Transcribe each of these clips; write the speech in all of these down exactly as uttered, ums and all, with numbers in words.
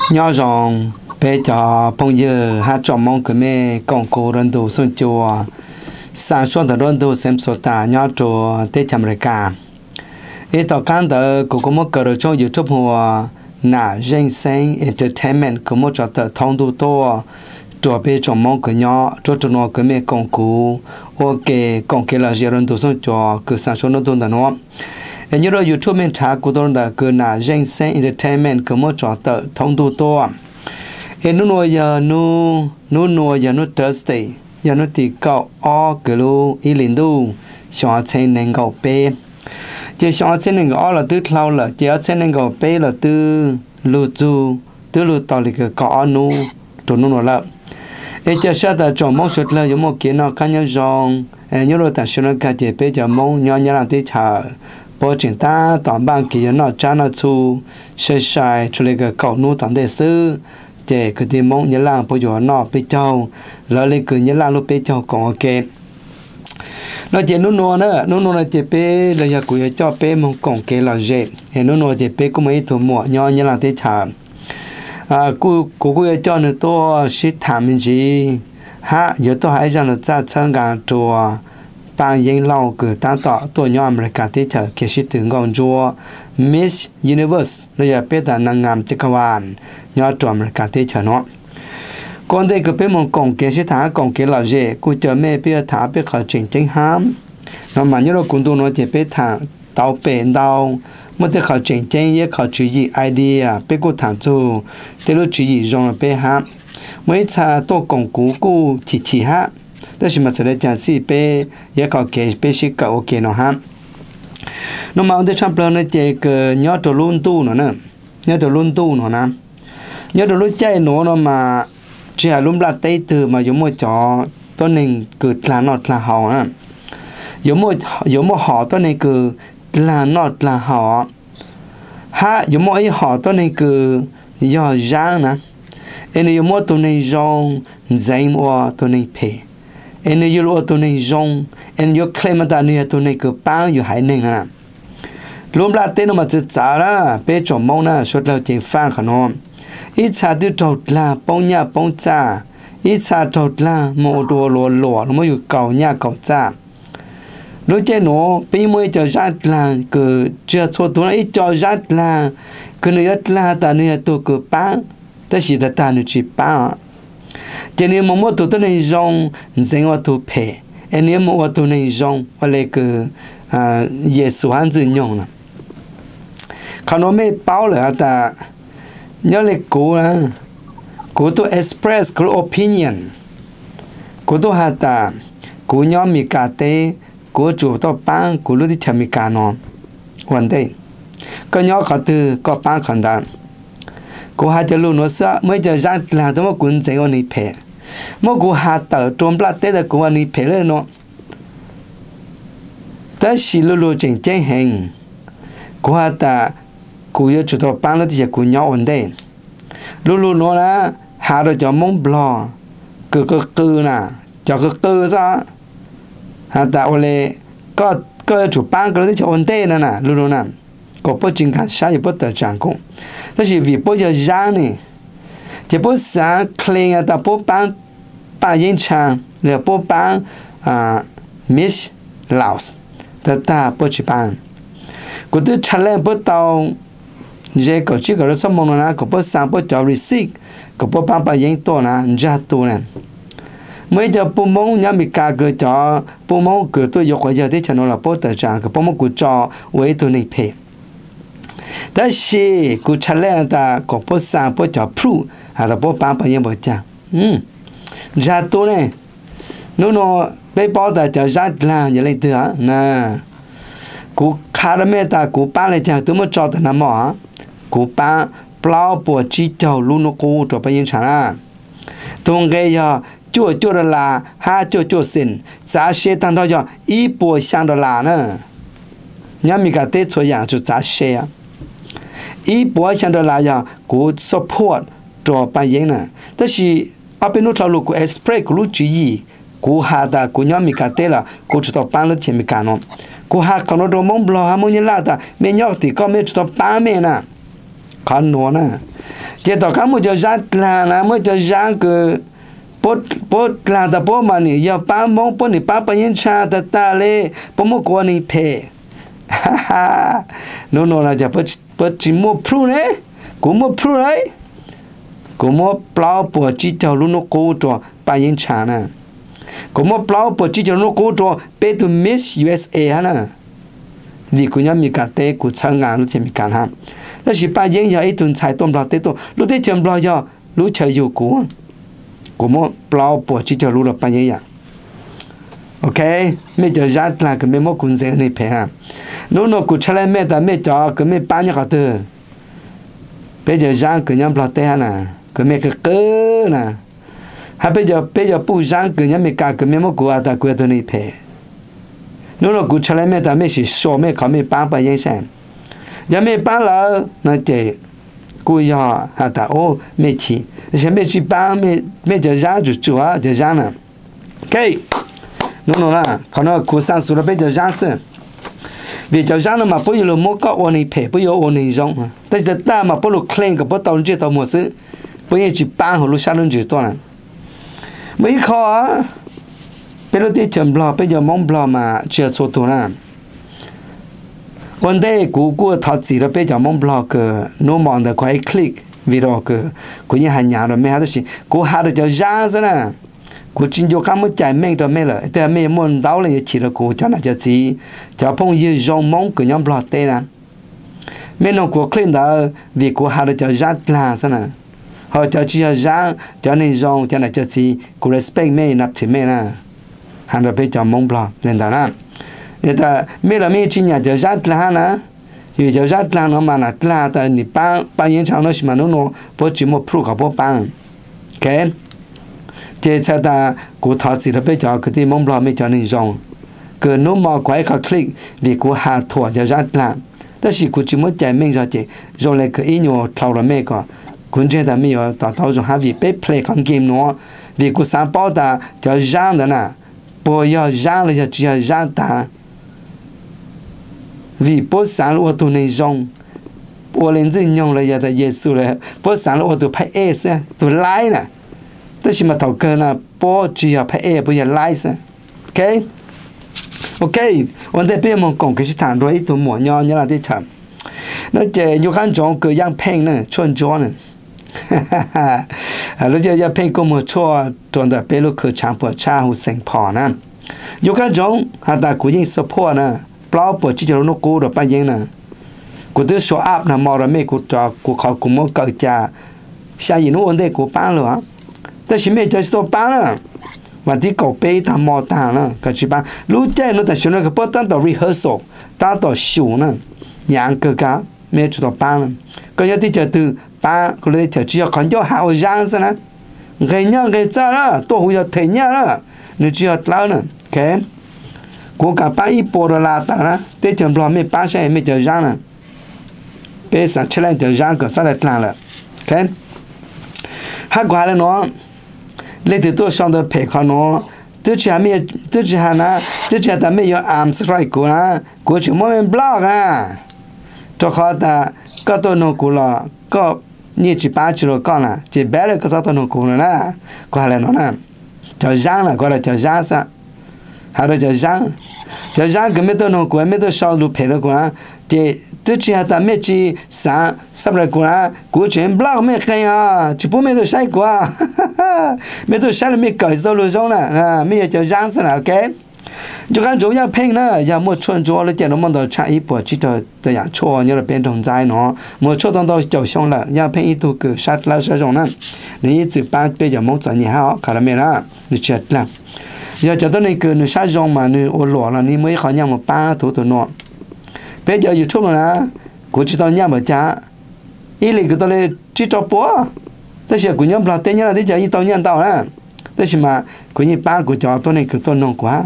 nhỏ rong bây giờ phong giờ hát trò mong cái mẹ con cô rần đồ xuân chùa sản xuất từ rần đồ xem số ta nhỏ chùa tết chăm rẻ cả ít tao can tờ cũng có một cái trong YouTube hoa nà danh sinh entertainment có một trò tờ thông đủ to chùa bây trò mong cái nhỏ cho cho nó cái mẹ con cô ok con kia là rần đồ xuân chùa cứ sản xuất nó tuần đó nó em nhớ rồi YouTube mình trả của tôi là cái nà danh sinh entertainment có một trò tờ thông đủ to em nó nói giờ nó nó nói giờ nó Thursday giờ nó thì cậu o cái lô ý liền đâu xóa trên nền gạo pe chỉ xóa trên nền gạo là từ lâu là chỉ ở trên nền gạo pe là từ lúa chu từ lúa tàu thì cái cỏ nó trụ nó nó là em chỉ sợ là trong mong sụt là giống một cái nó khác nhau rong em nhớ rồi tại sao nó cái chỉ pe giờ mong nhỏ nhỏ làm tí chờ bộ chuyện ta tóm bằng cái nó cha nó chu sai sai cho lấy cái cậu nó tóm để sư để cái gì mong nhớ là bây giờ nó bây giờ lỡ lên cứ nhớ là lúc bây giờ còn ok nó chỉ nó nuôi nữa nó nuôi là chỉ bé là giờ cũng cho bé mong còn cái là dễ thì nó nuôi chỉ bé cũng mấy thủ mỏ nhỏ nhớ là thế chả à cô cô cô cho nó to sĩ thảm mình gì ha giờ tôi hãy rằng là ra chân gà chùa ban yên lâu cứ ta tỏ tôi nhỏ America thế chả cái sĩ tưởng còn chùa Miss Universe nó giờ bé ta năng ngam chắc quan nhỏ chùa America thế chả nó còn đây cứ bé mong còn cái sĩ thả còn cái là dễ cô chờ mẹ bé thả bé khởi trình chính ham nó mà nhớ là cũng tôi nói thì bé thả tàu bền tàu một cái khởi trình chính也khởi chữ gì idea bé cô thả chú thế lúc chữ gì rong là bé ham mấy cha tôi còn cú cú chỉ chỉ ha đó là mà sẽ để trả si bé也khởi cái bé sĩ cậu ok nó ham nó mà ông thấy trong plan này chỉ cái nhớ đồ luôn tu nữa nè nhớ đồ luôn tu nữa nè nhớ đồ luôn chạy nữa nó mà chỉ là luôn là tây từ mà giống một chó tôi nên cứ là nọt là họ nè giống một giống một họ tôi nên cứ là nọt là họ ha giống một ấy họ tôi nên cứ do giang nè em giống một tôi nên rong dây mua tôi nên phe em như lúc tôi nên rong em như claim ta như tôi nên cứ bao như hải nên nè luôn là tên nó mà chỉ trả ra bé chồng mong nè số là chỉ phan khả năng ít cha từ trâu là bông nhà bông cha ít cha trâu là một đồ lúa lúa nó mới cầu nhà cầu cha lúc chơi nó bây mới cho ra là cứ chưa cho tôi ít cho ra là cứ nói là ta nói tôi cứ bán ta chỉ ta ta nói chỉ bán cho nên một một tôi này rong dành vào tôi phe anh em một tôi này rong hoặc là cứ à Giêsu han tự nhung nèเขาโน้ไม่เป้าเลยอ่ะแต่เนี่ยเลยกูนะกูตัว express กู opinion กูตัวหาแต่กูย้อมมีกาเต้กูจูบตัวปังกูรู้ที่จะมีการนอนวันเดย์ก็ย้อมเขาตือก็ปังขันดานกูหาจะรู้หนูเสือเมื่อจะรักหลานตัวกูใจวันนี้เพลเมื่อกูหาเต่าโจมปลาเต้แต่กูวันนี้เพลเลยเนาะแต่สิรู้ๆจริงใจแห่งกูหาแต่กูจะจุดตัวปังแล้วที่จะกูย้อมวันเดย์รู้ๆเนาะนะหาเราจะมองบล็อกคือก็คือน่ะจะก็คือซะหาแต่วันเลยก็ก็จุดปังก็ที่จะวันเดย์นั่นน่ะรู้ๆน่ะก็不仅看啥也不得掌控，但是为不要让呢，就不想可能啊，不帮帮人唱，也不帮啊 miss loss， 但他不去帮，我对出来不到，这个这个什么呢？我不想不叫 receive， 我不帮帮人多呢，你这多呢。mấy giờ bố mông nhà mình cả cái cho bố mông cái tôiយក回家的 channel là bố tự trang cái bố mông của cho với tôi này phe但是古出来的个不上不叫 prove 还是不帮别人不讲嗯热多呢侬侬被包的叫热啦也来得啊那古看了没的古帮来讲多么找的那么啊古帮不老不知道路那个做别人唱啦东个要做做的啦哈做做sin 咋些当到要一波想的啦呢人家咪个对错样就咋些啊一波想到来呀，กู support 做扮演呢，但是阿边路条路กู express กูรู้主意，กูหาแต่กูย้อมมีการเตะละกูจะต้องปั้นแล้วเทียมมีการนอนกูหาคนเรามองบล็อกหามึงยังล่ะแต่ไม่ยอมติก็ไม่จะต้องปั้นเมน่ะขอนนัวนะ chỉ tao cá mới cho ra là là mới cho ra cái bớt bớt là ta bớt mà nè giờ ba mong bớt nè ba bao nhiêu cha ta ta lệ bớt mua quần nè phe ha ha nó nó là giờ bớt bớt chỉ mua pru đấy cũng mua pru đấy cũng mua plau bữa chỉ cho luôn nó cố cho bao nhiêu cha nè cũng mua plau bữa chỉ cho nó cố cho bé tu Miss u ét a nè vì cũng nhớ mình cả tê cũng chơi ngang lúc thì mình cả ham đó là bao nhiêu giờ ấy tuần xài tôm bò tê tôm lúc tê chấm bò giờ lúc chơi dù cũng cũng mua plau bữa chỉ cho lúc là bao nhiêu vậy ok mấy giờ ra là cái mấy món cũng dễ này phải ha nếu nó cũng chơi mấy ta mấy cho cái mấy bao nhiêu cái thứ bây giờ ra cái nhóm bò tê nè cái mấy cái cơ nè hay bây giờ bây giờ bu ra cái nhóm mấy cái cái mấy món của ta của tôi này phải nếu nó cũng chơi mấy ta mấy chỉ số mấy có mấy bao bao nhiêu xem giờ mấy bao là nó chỉ cú giờ hả ta ô mấy chỉ giờ mấy chỉ bao mấy mấy giờ ra就主啊就ra nè ok nó nó là còn nó cú sang số là bây giờ ra xem vì giờ ra nó mà bây giờ nó mua có ôn này phải bây giờ ôn này giống mà但是ta mà bây giờ clean cái bây giờ tao mua sự bây giờ chỉ bao hồi lúc sáng lên chỉ to nè mấy khó bây giờ đi chấm bò bây giờ mong bò mà chưa số tuổi nè vấn đề cú cú tháo gì là bây giờ mong bò cái nó mong được quay click video cái cú như hàng nhà rồi mấy hai đứa cú hai đứa giờ ra rồi nè cú chính cho các mức chạy mấy rồi mấy rồiแต่mấy muốn đào lên chỉ là cú cho nó cho gì cho phong như dùng mong cái nhóm bò tê nè mấy nó cú click đó vì cú hai đứa giờ ra là sao nè họ cho chỉ ra cho nên dùng cho nó cho gì cú respect mấy nạp chỉ mấy nè hàng đứa bây giờ mong bò nên đó nè người ta mấy là mấy chỉ nhà giờ ra là nè vì giờ ra là nó mà là là tại你帮帮人场那什么那种不只么 pro 搞不帮 ok接下来古陶子的被叫个地蒙不没叫你用个 nó mà quay cái click vì của hạ thua giờ ra là但是古只么在面上的用来个音乐跳了没个关键的没有到到用还为被 play 看 game 喏vì của sáng bảo ta叫让的呢不要让了就只要让他vì bố sáng lúc tôi này dùng bố lên dưới nhung là giờ ta Giêsu là bố sáng lúc tôi phải e sẽ tôi lái nè tức là mà thầu cơ là bố chỉ là phải e bố giờ lái sẽ ok ok vấn đề bây giờ mình còn cái sự thản rồi tôi muốn nhau như là thế chậm nó chỉ nhiều khán trong cái yang pen nè chuẩn chuẩn nè lúc giờ yang pen cũng một chỗ trong đó bây lúc cứ chẳng bỏ cha hồ sinh phò nè nhiều khán trong họ ta cũng những support nè bao bữa chỉ cho nó cố được bao nhiêu nè, cố tới số áp là mò rồi mấy cố cho cố khó cố mua cởi trả, sao gì nó ổn định cố bán rồi,แต่ฉันไม่จะsố bán nữa,วันที่เขาไปทำมอตานะก็จะbán,รู้ใจnóแต่ฉันก็พอตั้งต่อ rehearsal ตั้งต่อชิวนะอย่างเกิดการไม่จะต่อbánนะก็ยังที่จะตื่นbánก็เลยจะ只要看到好样子นะไงเนี่ยไงจ้าละตัวหัวถึงเนี่ยละ你只要捞呢 ，OK。กูกับป้าอีโปรลาตานะเต่จำลองไม่ป้าใช่ไม่เจอจ้างนะเป็นสัตว์เชลันเจอจ้างก็สลัดกลางละโอเคฮักกว่าแล้วเนาะเล่นตัวช่องตัวเพจเขาเนาะตัวจะไม่ตัวจะนะตัวจะแต่ไม่ยอมอ่านสไลด์กูนะกูจะไม่เป็นบล็อกนะตัวเขาแต่ก็ตัวน้องกูละก็นี่จีป้าจีโร่ก่อนนะจีแบร์ก็สักตัวน้องกูนะกว่าแล้วเนาะนะเจอจ้างละก็เลยเจอจ้างซะหาเราจะย่างจะย่างก็ไม่ต้องนกวนไม่ต้องชอบลูกเพลกูนะเจ้ตัวที่หาตาไม่จีสาสับเลยกูนะกูจะบล็อกไม่ใครอ่ะจะพูดไม่ต้องใช้กูอ่ะไม่ต้องใช้เลยไม่เกิดสรุปจงนะอ่าไม่อยากจะย่างซะนะโอเค就看中央片呢，要么穿着了见到么到差一波，知道这样错，你了变成灾呢，么错到到就凶了，要片一度个杀了杀中呢，你一直把别人蒙着你好，看到没啦？你chết了。giờ cho tới này cứ nó sát rong mà nó ô lọ là nó mới khỏi nhau một ba thủ thủ nọ bây giờ YouTube rồi nè của chỉ tao nhau mà cha ý là cái tao lấy chỉ cho bố tới giờ của nhau là tên nhau là tới giờ tao nhau tao nè tới giờ mà của như ba của cho tôi này cứ tôi nông quá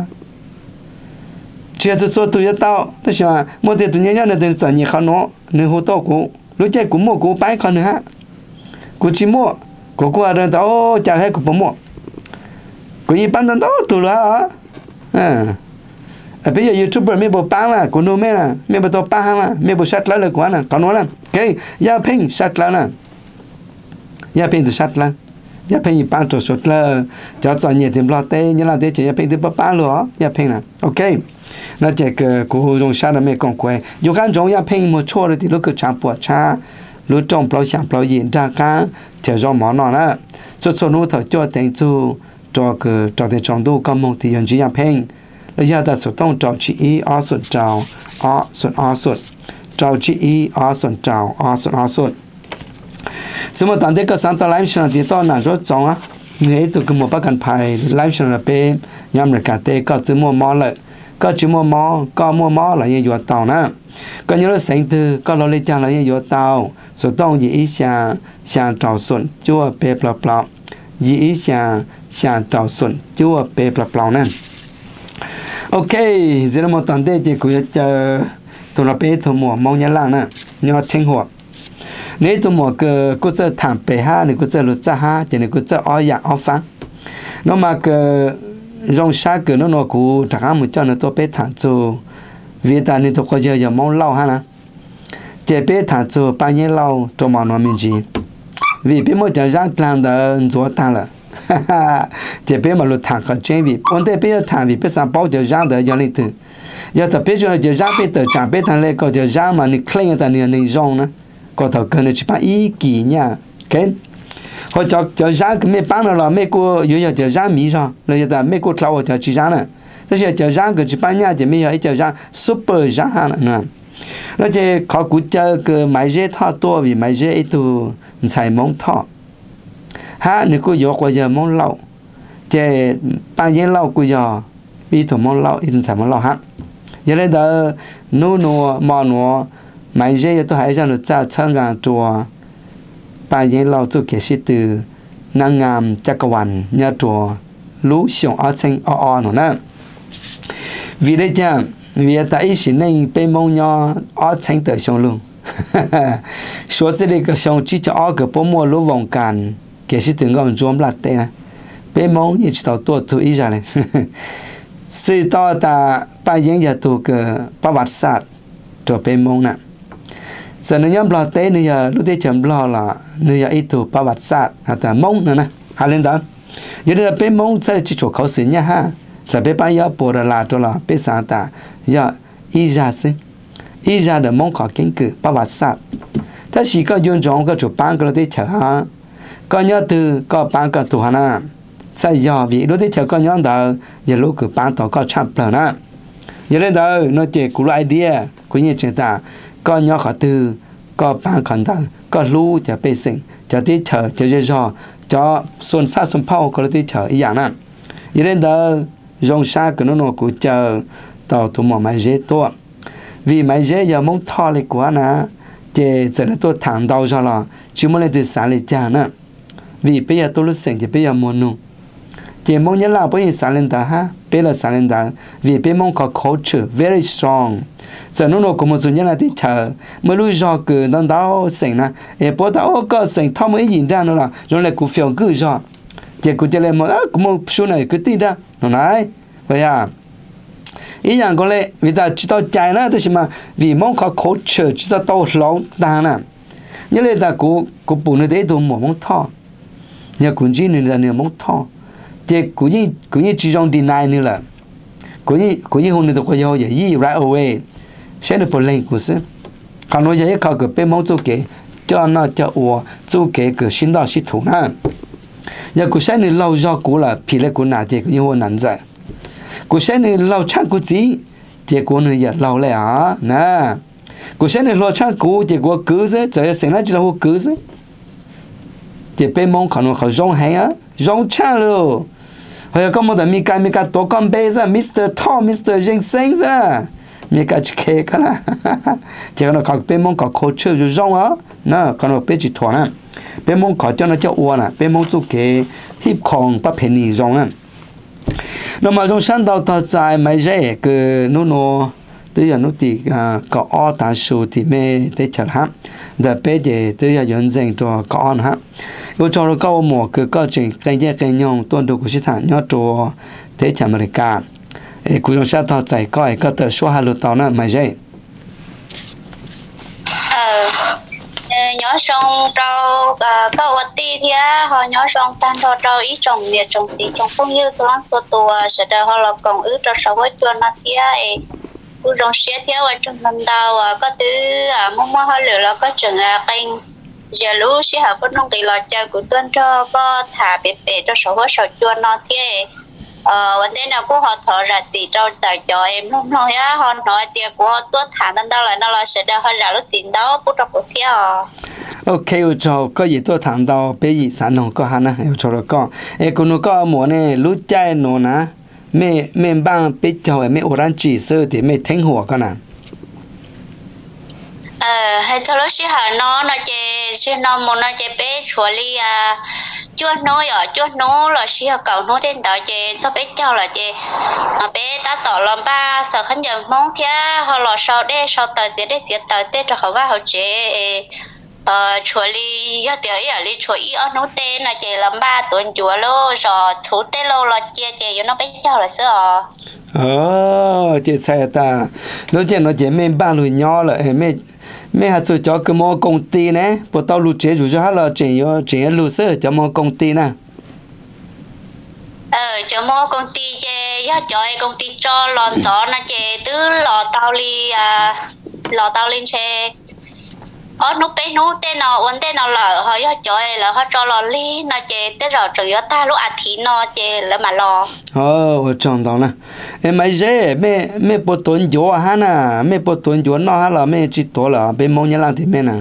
chỉ là số tụi tao tới giờ mà một tiền tụi nhau là từ giờ nhiều khăn nó nó hỗ tao của lúc chơi của mua của bán khăn nữa ha của chỉ mua của của rồi tao trả hết của bố mua của như bán đó tụi nó à bây giờ YouTuber mấy bộ bán là của nó mấy là mấy bộ tao bán là mấy bộ sát lá là của nó còn nó là cái giao pin sát lá nè ya pin từ sát lăng ya pin gì bán trộn sốt là cho cho nhiều tiền lo tê như là tê chỉ ya pin từ bắp bán luôn ya pin là ok nó chỉ cái cú dùng sát là mấy con quay dùng cái dùng ya pin một chỗ rồi thì lúc cứ chạm bùa cha lúc trong bao sáng bao gì ra cá chỉ do món nó là cho cho nó thở cho tiền chú cho cái cho tiền trong đồ có mong thì hiện chỉ ya pin bây giờ ta sử dụng cho chỉ ý ở xuân trào ở xuân ở xuân trào chỉ ý ở xuân trào ở xuân ở xuânสมมติตอนเด็กก็สั่งตอนไลฟ์ชนะที่ตอนนั้นรถจองอ่ะเงี้ยตัวก็มัวประกันภัยไลฟ์ชนะเป็นยามรายการเตะก็จะมัวมอเลยก็จะมัวมอก็มัวมออะไรอย่างอยู่ต่อนะก็ยังรถเสียงตัวก็เราเลยจังอะไรอย่างอยู่ต่อสุดต้องยีอีเสียเสียงจ่อส่วนจั่วเปล่าเปล่ายีอีเสียงเสียงจ่อส่วนจั่วเปล่าเปล่านั่นโอเคเดี๋ยวมาตอนเด็กจะคุยจะตัวเราเป็นตัวมัวมองยันล่างนะยอดเท่งหัวnếu tụi mò cái cô chơi thảm bể ha này cô chơi lụt cha ha thì này cô chơi ói dạng ói phá nó mà cái rong sa cái nó nó cũng chẳng hạn một cho nó tôi bé thảm cho vì ta nên tôi có giờ giờ mong lâu ha nè chỉ bé thảm cho bao nhiêu lâu cho mà nó mình gì vì bé một giờ rang làm được rồi ta là chỉ bé mà lụt thảm cái chuyện vì vấn đề bé thảm vì bé sang bao giờ rang được giờ này từ giờ tập bé cho giờ rang bé từ chẳng bé thằng này có giờ rang mà này clean ta này này rong nữa có thầu cần là chỉ ba ý kỳ nha, ok? Họ cho cho giá cái mấy bán là mấy cô yêu cho giá mỹ sao? Là giờ ta mấy cô thầu cho chỉ giá này, thế thì cho giá cái chỉ ba nha thì mấy cho giá super giá nữa. Nó chỉ có cụ cho cái máy dễ thọ to vì máy dễ ít tu xài món thọ. Ha, nếu cô yêu qua giờ món lẩu, chỉ ba giờ lẩu cô giờ ít tu món lẩu ít xài món lẩu ha. Giờ này đó nô nô mò nô máy dễ tôi hãy cho nó ra chân gà chùa bài giấy lâu cho kể sĩ từ năng ngàm chắc cả hoàn nhà chùa lũ xiong ở trên ở ở nó nè vì đây chăng vì ta ý xin nên bên mong nhau ở trên tờ xiong luôn số thế này cái xiong chỉ cho ở cái bộ mua lũ vòng càn kể sĩ từ ngọn chuông lạt tê nè bên mong như chỉ tao tua chú ý ra này sự to ta bài giấy giờ tụ cái bảo vật sát cho bên mong nè giờ nó nhóm lo tế bây giờ lúc đấy chấm lo là bây giờ ít tụ bảo vật sát hay là mông nữa nè hai lên đó giờ đây là bé mông sẽ chỉ chỗ khẩu sử nha ha giờ bé bây giờ bồ là cho là bé sáng ta giờ ý ra xem ý ra được mông khó kiến cử bảo vật sát ta chỉ có dùng trong cái chỗ bán cái đấy chờ ha có nhớ từ có bán cái tụ hana sẽ giờ vì lúc đấy chờ có nhớ đó giờ lúc cứ bán tàu có chạm bờ nè giờ đây đó nó chỉ cú idea của những chuyện ta có nhỏ khó từ có bán khẩn thằng có lú cho bê sinh cho tí chờ cho dễ dò cho xuân sát xuân phao có tí chờ ý dạng nè ý đến đó dòng xa của nó nó cũng chờ tàu tụ mỏ máy dễ tốt vì máy dễ giờ mong thọ lại quá nè thì giờ nó tôi thẳng đầu cho là chứ muốn lên từ sáng lại cha nè vì bây giờ tôi lúc sinh thì bây giờ muốn nung thì mong nhớ là bây giờ sáng lên đó ha bây giờ sáng lên đó vì bây mong có culture very strong giờ nó nó cũng một số nhân là tí chờ mới lúc do cứ nó đau sinh nè em bố tao có sinh thao mới nhìn ra nó là rồi lại cũng phiền cứ do thì cũng chỉ là một cũng một số này cứ tin ra nó nói vậy à ý rằng có lẽ vì ta chỉ tao chạy nữa thì mà vì mong có culture chỉ tao tao lâu ta nè nhớ là ta cũng cũng bùn nó đấy tôi muốn mong thọ nhớ cũng chỉ nên là nên mong thọ thì cũng như cũng như chỉ trong deny nữa là cũng như cũng như hôm nay tôi có yêu vậy right away sẽ được bồi lên của sự còn nói vậyเขา个被某做给叫那叫我做给个新到系统呢要古些你老绕古了皮了古哪点因为难在古些你老唱古字结果呢也老了啊那古些你老唱古结果歌子这也成了就老歌子thì被蒙可能好容易啊容唱了还有咁么的米干米干多干杯子 Mister Tom Mister Ginseng 啊มีการเช็คกันนะจะกันเขาเป็นมงเขาโคเชอร์อยู่ร่องอ่ะนะกันเป็นจิตถอนนะเป็นมงเขาเจ้าหน้าเจ้าอ้วนอ่ะเป็นมงสุเกฮิปของประเพณีร่องอ่ะ那么从上到到在买这个นู่นตัวอย่างนู่นที่ก็อ้อตาสูที่ไม่ได้จัดฮะแต่เป็นเดี๋ยวตัวอย่างย้อนเสียงตัวก็อ้อนฮะอยู่จอเราก็หมวกคือก็จริงกันแยกกันยองตัวดูกุศิฐานยอดตัวที่อเมริกาเอ้กูต้องใช้ต่อใจก็ไอ้ก็เตอช่วยฮัลโหลตอนนั้นไม่ใช่เออเออ nhỏ sông trâu câu ti thì họ nhỏ sông tan họ trâu ít trồng nhiệt trồng xí trồng phong như số lăng số tua sẽ đợi họ là còn ứ cho sáu mươi tuần nó thì ấy u rong xe theo ở trong năm đầu có thứ mong mong họ lựa là có chừng kênh giờ lú sẽ học con nông kỳ lọt chơi của tuần cho có thả bể bể cho sáu mươi sáu tuần nó thì ờ vấn đề nào của họ thọ ra gì cho tại cho em lúc nói á họ nói tiền của họ tuốt thả đến đâu là nó là sẽ đợi họ ra lúc gì đó bút trong cuộc thi à ok cho có gì tôi thẳng đầu bây giờ sản lượng có hana cho nó có em cũng nó có muốn này lúc chạy nó nè mẹ mẹ bang bây giờ mẹ oran chỉ sơ thì mẹ thánh hỏa cái nào ờ hay cho lúc xí hà nó nó chơi xí nó muốn nó chơi bé chùa li à chuột nó ở chuột nó là xí hà cầu nó tên đó chơi cho bé cháu là chơi mà bé ta tỏ làm ba sợ khán giả mong thế họ lò sau đây sau tờ gì đây gì tờ tết cho họ vào họ chơi ờ chùa li do tiểu ở li chùa ý ở nó tên là chơi làm ba tuần chùa lô rồi số tên lô là chơi chơi nó bé cháu là sao ờ chơi sai ta lúc chơi nó chơi mẹ bang lùi nhỏ là mẹ mẹ hạt cho cho cái mô công ty nè, bắt đầu lưu chế rồi cho hắn là chuyển yo chuyển lưu sơ cho mô công ty nè. Ờ, cho mô công ty chơi, do cho công ty cho lòn gió nó chơi từ lò tàu li à, lò tàu lên xe. Ở nút bé nút tên nào vấn đề nào là họ do cho là họ cho lò li nó chơi tới rồi chủ yếu ta lúc à thì nó chơi là mà lò. Ồ, chọn đó nè. Em mấy dễ mẹ mẹ bắt tuần gió hả nè, mẹ bắt tuần gió nó hả là mẹ chỉ tổ là bé mong nhớ làm thì mẹ nè.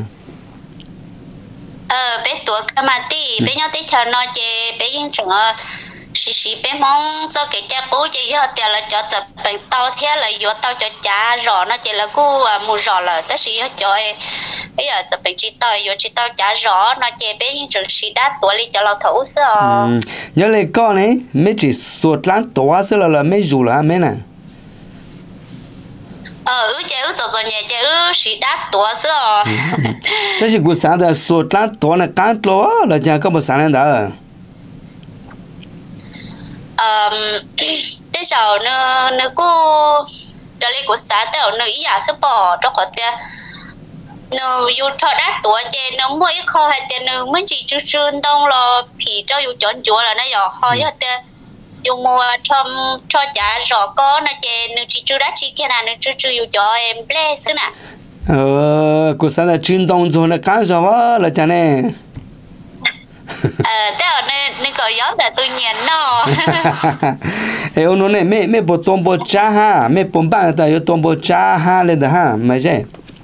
Ờ, bé tuổi cái mà tí bé nhau tí chờ nó chơi bé yên chừng xí xí bé mong cho cái cha bố chơi giờ tiền là cho tập bệnh tao thế là vô tao cho cha rõ nó chơi là cô mua rõ là tất sĩ cho bây giờ tập bệnh chỉ tao vô chỉ tao cha rõ nó chơi bé yên chừng xí đắt tuổi đi choเราthấu sao nhớ lại con ấy mấy chỉ suốt láng tuổi sao là là mấy dù là mấy nè ờ ứ chơi ứ rồi rồi nhẹ chơi ứ xí đắt tuổi sao thế thì cuộc sáng là suốt láng tuổi là cán tuổi là cha có một sáng lên đó um thế sau nó nó cô cho lấy của xã tao nó ý giả sẽ bỏ cho họ tiền nó yêu cho đắt tuổi tiền nó mỗi kho hay tiền nó mới chỉ chú trơn đông lo thì cho yêu chọn chúa là nó giờ họ giờ tiền dùng mua trong cho trả rõ có nó tiền nó chỉ chú đắt chỉ cái nào nó chú chú yêu cho em ple xứ nè ờ cuộc sáng là chuyên đông rồi là cán rồi là cha này ờ tao nên nên có gió là tôi nhìn nó ê ông nói này mẹ mẹ bộ tôm bộ cha ha mẹ bún bát ta có tôm bộ cha ha lên đó ha mấy gì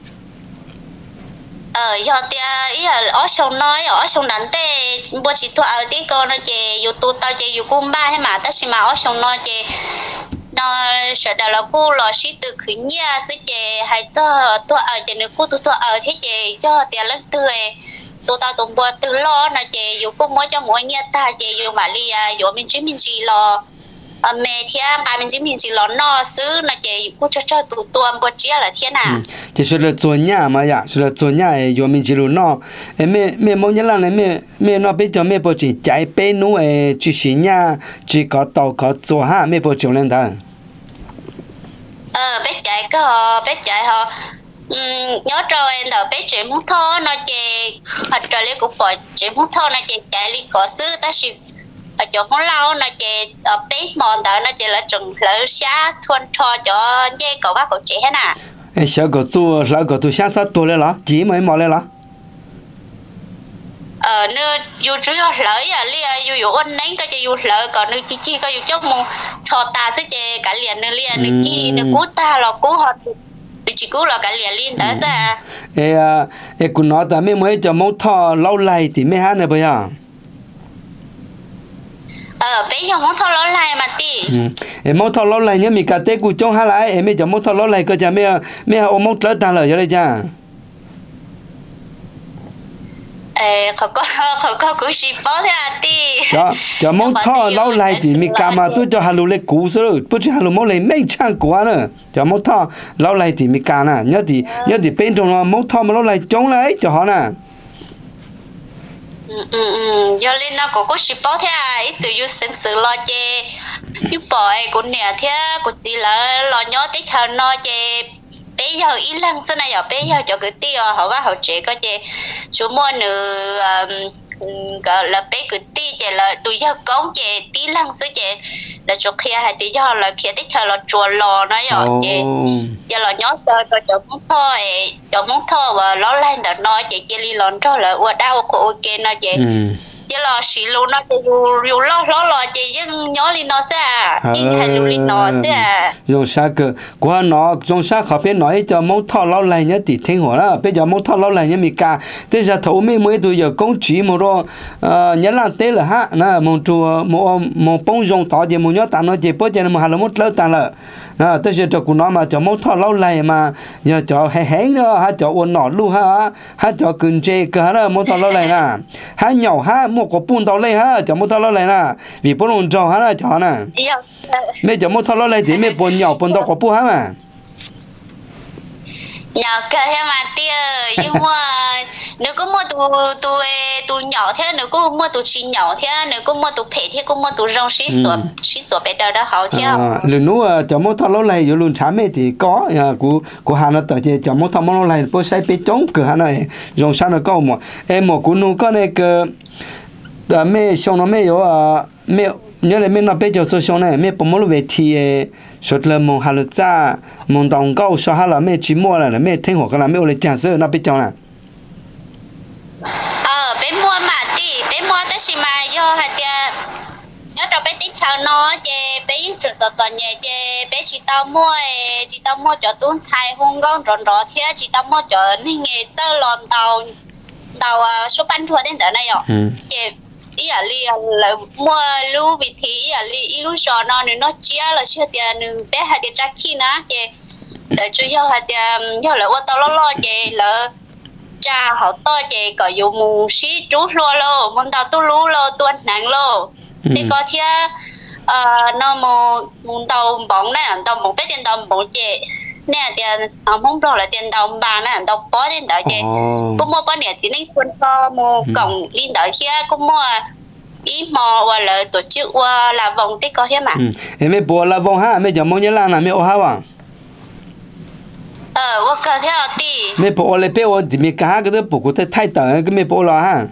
ờ do tia ý là ở sông nói ở sông đánh tê bộ chỉ thua ở tí con nó chè dù tu tao chè dù cung ba hay mà ta chỉ mà ở sông nói chè nó sợ là là cô lò xí từ khử nhà xí chè hay cho thua ở chè nữa cô tu thua ở thế chè cho tia lớn tươi tôi tao tụng bữa từ lo là chị dù cũng mới cho mỗi nhà ta chị dù mà li à dù mình chỉ mình chỉ lo mẹ thì cái mình chỉ mình chỉ lo no xứ là chị cũng cho cho tụi tôi bữa chia là thế nào thì sự là做nhà mà ya sự là做nhà dù mình chỉ lo no mẹ mẹ mong nhớ là mẹ mẹ nó bây giờ mẹ bảo chỉ chạy bênนู้chỉ xí nhà chỉ có tàu có做ha mẹ bảo chịu lên đó ờ bé chạy cái họ bé chạy họ nhớ rồi em đầu bé chuyện muốn thô nó chè hoặc trở lại cũng bỏ chuyện muốn thô nó chè chạy đi có xứ ta chỉ ở chỗ muốn lâu nó chè ở bé mòn đó nó chè là trồng lỡ xá xuân cho cho dây cậu bác cậu trẻ hết nè em sợ cậu tu lỡ cậu tu sáng sát tu lên đó chỉ mới mò lên đó ờ nếu dù chủ yếu lỡ à lia dù dù ôn nén cái chè dù lỡ còn nếu chỉ chỉ có dù chốc một cho ta sẽ chè cả liền nếu lia nếu chi nếu cú ta là cú họ chỉ cứu là cái liền liên đó ra. Ê à, ê cũng nói ta mấy mới cho món thọ lâu lại thì mấy hát này bây giờ. Ờ, bây giờ món thọ lâu lại mà tí. Ê món thọ lâu lại nhớ mình cả tết cũng trông hát lại, em mấy cho món thọ lâu lại cơ cha mấy mấy ôm món trở ta lời cho đây cha. Ê, không có không có cú ship bao thế à tí. Cho cho món thọ lâu lại thì mình cả mà tôi cho hà lù lấy cú rồi, bữa trước hà lù món lấy mấy chăng quá nữa. Cho món thọ lâu lại thì mình cả nè, nhớ thì nhớ thì bên trong nó món thọ mà lâu lại trông lại cho họ nè. Ừ ừ ừ, giờ lên nó có có ship bao thế à, ít từ yêu sinh sự lo chê, yêu bỏ cũng nè thế, cũng chỉ là lo nhớ tới chờ nó chê. bây giờ ít lăng số này giờ bây giờ cho cái tiêu họว่าเขาเจ๊ก็เจ๊ชั่วโมงหนึ่งก็là bé cái tí จ๊là tụi giờ con จ๊tí lăng số จ๊là cho kia hay tí giờ là kia tí chờ là chùa lò nó giờ จ๊giờ là nhớ sơ cho cho muốn thôi cho muốn thôi và nó lên đợt nói จ๊จ๊đi lon cho là qua đau của ok nó จ๊giờ là xí luôn nó จ๊dù dù lo lo lo จ๊nhưng nhớ đi nó sẽ đi hay luôn đi nó sẽ dùng sao cơ qua nó dùng sao họ biết nói cho muốn thọ lâu lại nhá thì thiên hồ đó bây giờ muốn thọ lâu lại nhá mi cả thế giờ thấu mấy mấy tụi giờ công chỉ một đó nhớ là thế là ha nè một chùa một một bông dùng thọ gì một nhớ tao nói gì bữa giờ một hà là một lâu tao là nè thế giờ cho cũng nói mà cho muốn thọ lâu lại mà giờ cho hay hay nữa ha cho ôn nọ luôn ha ha cho cứng chê cơ ha muốn thọ lâu lại nè ha nhỏ ha một cái bún tao lấy ha cho muốn thọ lâu lại nè vì bữa luôn cho ha cho nè mẹ cho muốn thọ lâu lại thì mẹ bún nhỏ bún tao có bún ha mà nhỏ cơ thế mà tia nhưng mà nếu có mua tụ tụ tụ nhỏ thế nếu có mua tụ chỉ nhỏ thế nếu có mua tụ phê thế có mua tụ rong xí sủa xí sủa bé đó đó hậu thế lần nữa cho mua thọ lâu lại rồi luôn chả mẹ thì có của của hà nó tới thì cho mua thọ lâu lại bữa sai bé trống cửa hà này rong sao nó có mà em một của nó có này cái mẹ xong nó mẹ có mẹ nhớ là mẹ nó bé cho số xong này mẹ bấm một về thì số là một hà lợn cha một đồng câu số hà là mẹ chỉ mua là mẹ thấy họ cái là mẹ ở trả sơ nó bé cho nè ờ bé mua mà đi bé mua tới xí mà do hạt nhớ cho bé tí chào nó chè bé những chuyện tọt tọt nhẹ chè bé chỉ tao mua chỉ tao mua cho tuôn xài hung gong tròn rõ thế chỉ tao mua cho nên nghề tơ lòn tàu tàu số ban thua đến tới này rồi chè ý là li là mua lưu vị thì ý là li ý lưu cho nó nên nó chia là chia tiền bé hạt tiền chắc khi ná chè để chủ yếu hạt tiền do là qua tao lo lo chè là cha họ to chè có dùng mù xí chú lo lo muốn tao tu lú lo tuân nặng lo thì có thia nó mù muốn tao bỏng này tao bỏng bé tiền tao bỏng chè nè tiền họ không rõ là tiền tao bà này tao bỏ tiền đó chè cũng mua bao nhiêu chỉ nên quân cho mua cổng liên đó kia cũng mua ý mò hoặc là tổ chức qua là vòng tích có thế mà em mới bỏ là vòng ha mấy giờ mua nhớ là làm mấy ô ha vàng ờ tôi có theo đi mấy bỏ lại bé ô thì mấy cá cái đó bỏ cái thay tờ cái mấy bỏ là ha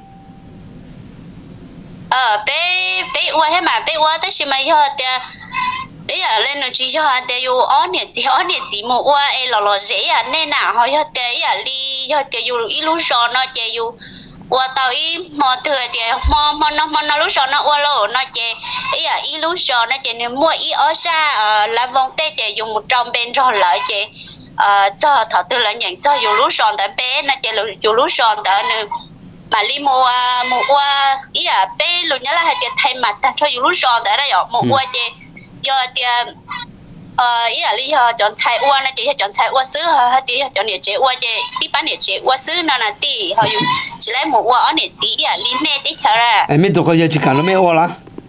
ờ bé bé qua thế mà bé qua tới khi mà giờ thì bây giờ lên nó chỉ cho họ để yêu ở nhà chỉ ở nhà chỉ một qua ấy lò lò dễ à nên nào họ cho để giờ đi cho để yêu ít lúc sau nó để yêu qua tàu ít mò thừa thì mò mò nó mò nó lúc sau nó qua lô nó để ấy giờ ít lúc sau nó để nếu mua ít ở xa là vòng tết để dùng một trăm bên rồi lại để cho thọ tư là nhận cho yêu lúc sau để bé nó để yêu lúc sau để mà li mua mua qua ý là bé luôn nhớ là hay để thay mặt cho yêu lúc sau để đó rồi mua qua để do tiền ờ ý là lý do chọn菜窝呢，就chọn菜窝丝和和啲chọn嘢隻窝嘅，啲班嘢隻窝絲那那啲，還有起來冇窩安嘢子呀，裡面啲條啦。 誒，咩做個嘢只揀到咩窩啦？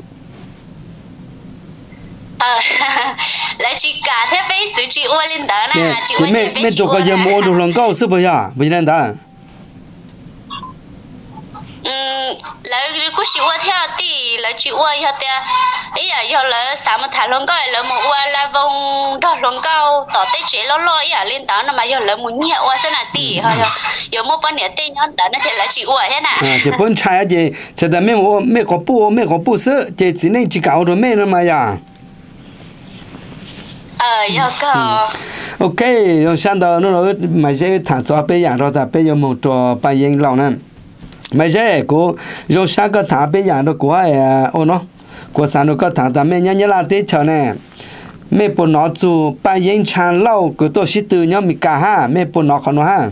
呃，來只揀啲杯子只窩領導啦，只窩咩咩做個嘢冇做能夠是不呀？不領導。 嗯，来古时我跳地，来去我要的，哎呀，要来什么台龙高，来么我来往到龙高，到底这老老呀，领导那么要来么热我是那地，好像有么半年地要等那天来去我现在。 啊，这本菜啊，这这在咩我咩个布咩个布是，这只能只搞到咩了嘛呀？ 呃，要搞。 OK， 用想到那个买些他做别样了，他别有么做半夜老呢。mấy cái cô dùng sáng cái thả bây giờ nó của ô nó của sáng nó cái thả ta mấy nhá nhá là thế chờ nè mấy bộ nó chú ba yên chan lâu của tôi sĩ từ nhau mình cả ha mấy bộ nó còn nó ha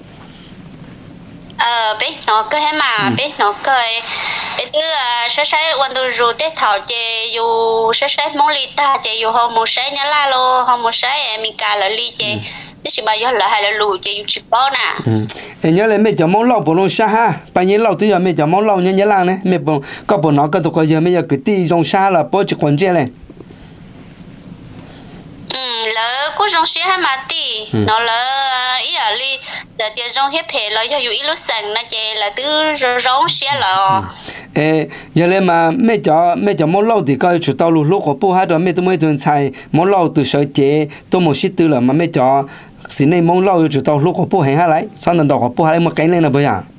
ờ biết nó cái hay mà biết nó cái thứ sẽ sẽ quan tâm rồi tết thọ chơi dù sẽ sẽ món lì ta chơi dù họ một sẽ nhá la lô họ một sẽ mình cả là lì chơi thế chỉ mà do là hay là lù chơi dù chụp bao nè em nhớ lại mấy chỗ món lẩu bộ luôn xa ha bao nhiêu lẩu bây giờ mấy chỗ món lẩu nhá nhá la này mấy bộ có bộ nó có tụi có giờ mấy giờ cái tí trong xa là bao chỉ còn chơi này lỡ cô trong xe hay mà tí nó lỡ ý là li để tiền trong hết phê là do dù ít lúc sáng nó chơi là từ trong xe là ê giờ lên mà mấy chỗ mấy chỗ món lẩu thì coi chủ tàu lù lúc của bố hát rồi mấy tụi mấy tuần xài món lẩu từ sợi chế tôi một xí tư là mà mấy chỗ xin này mong lâu chủ tàu lúc có bố hay hai lại sau lần đó có bố hai một cái này là bây giờ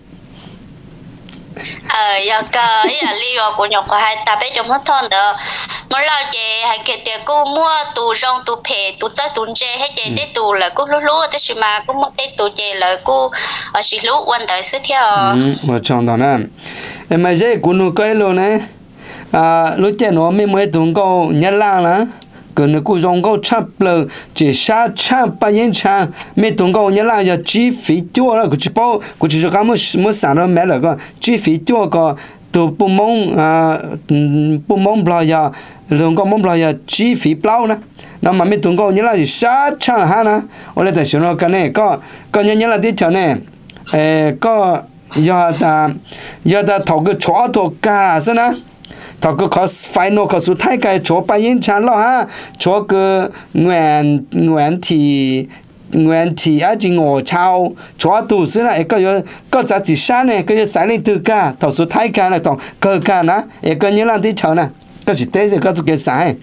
ờ giờ cái giờ liều của nhóc hai ta bé trong hết thôn đó mà lâu chị hay kể tiền cô mua tủ rong tủ phê tủ trái tủ chè hay chị tết tủ là cô lú lú thế chứ mà cô mua tết tủ chè là cô ở chỉ lú quan tới sức theo một trong đó nè em mà dễ cô nuôi cái luôn này à lúc trẻ nó mới mới tụng câu nhớ la nữa cái nó cô dùng câu chắp lời chỉ sát chắp bao nhiêu cha mới tụng câu nhớ la giờ chi phí chua là cô chỉ bảo cô chỉ cho cái mới mới sản ra mẹ là cái chi phí chua cái tụ bù mông à bù mông bao giờ luôn có mông bao giờ chi phí bao nè nó mà mới tụng câu nhớ la chỉ sát chắp ha nè ở đây tại sao nó cái này có có nhớ nhớ là tí chỗ này có giờ ta giờ ta thầu cái chó thầu cá xem nè thầu cái khó phải nó khó số thái cái chó bay yên chán lo ha chó cái nguyện nguyện thì nguyện thì ở trên ngõ chào chó tủ xem nè cái giờ cái giá trị sáng này cái giờ sáng lên từ cá thầu số thái cá này thầu cơ cá nè cái như là tí chỗ nè cái gì thế cái cái sáng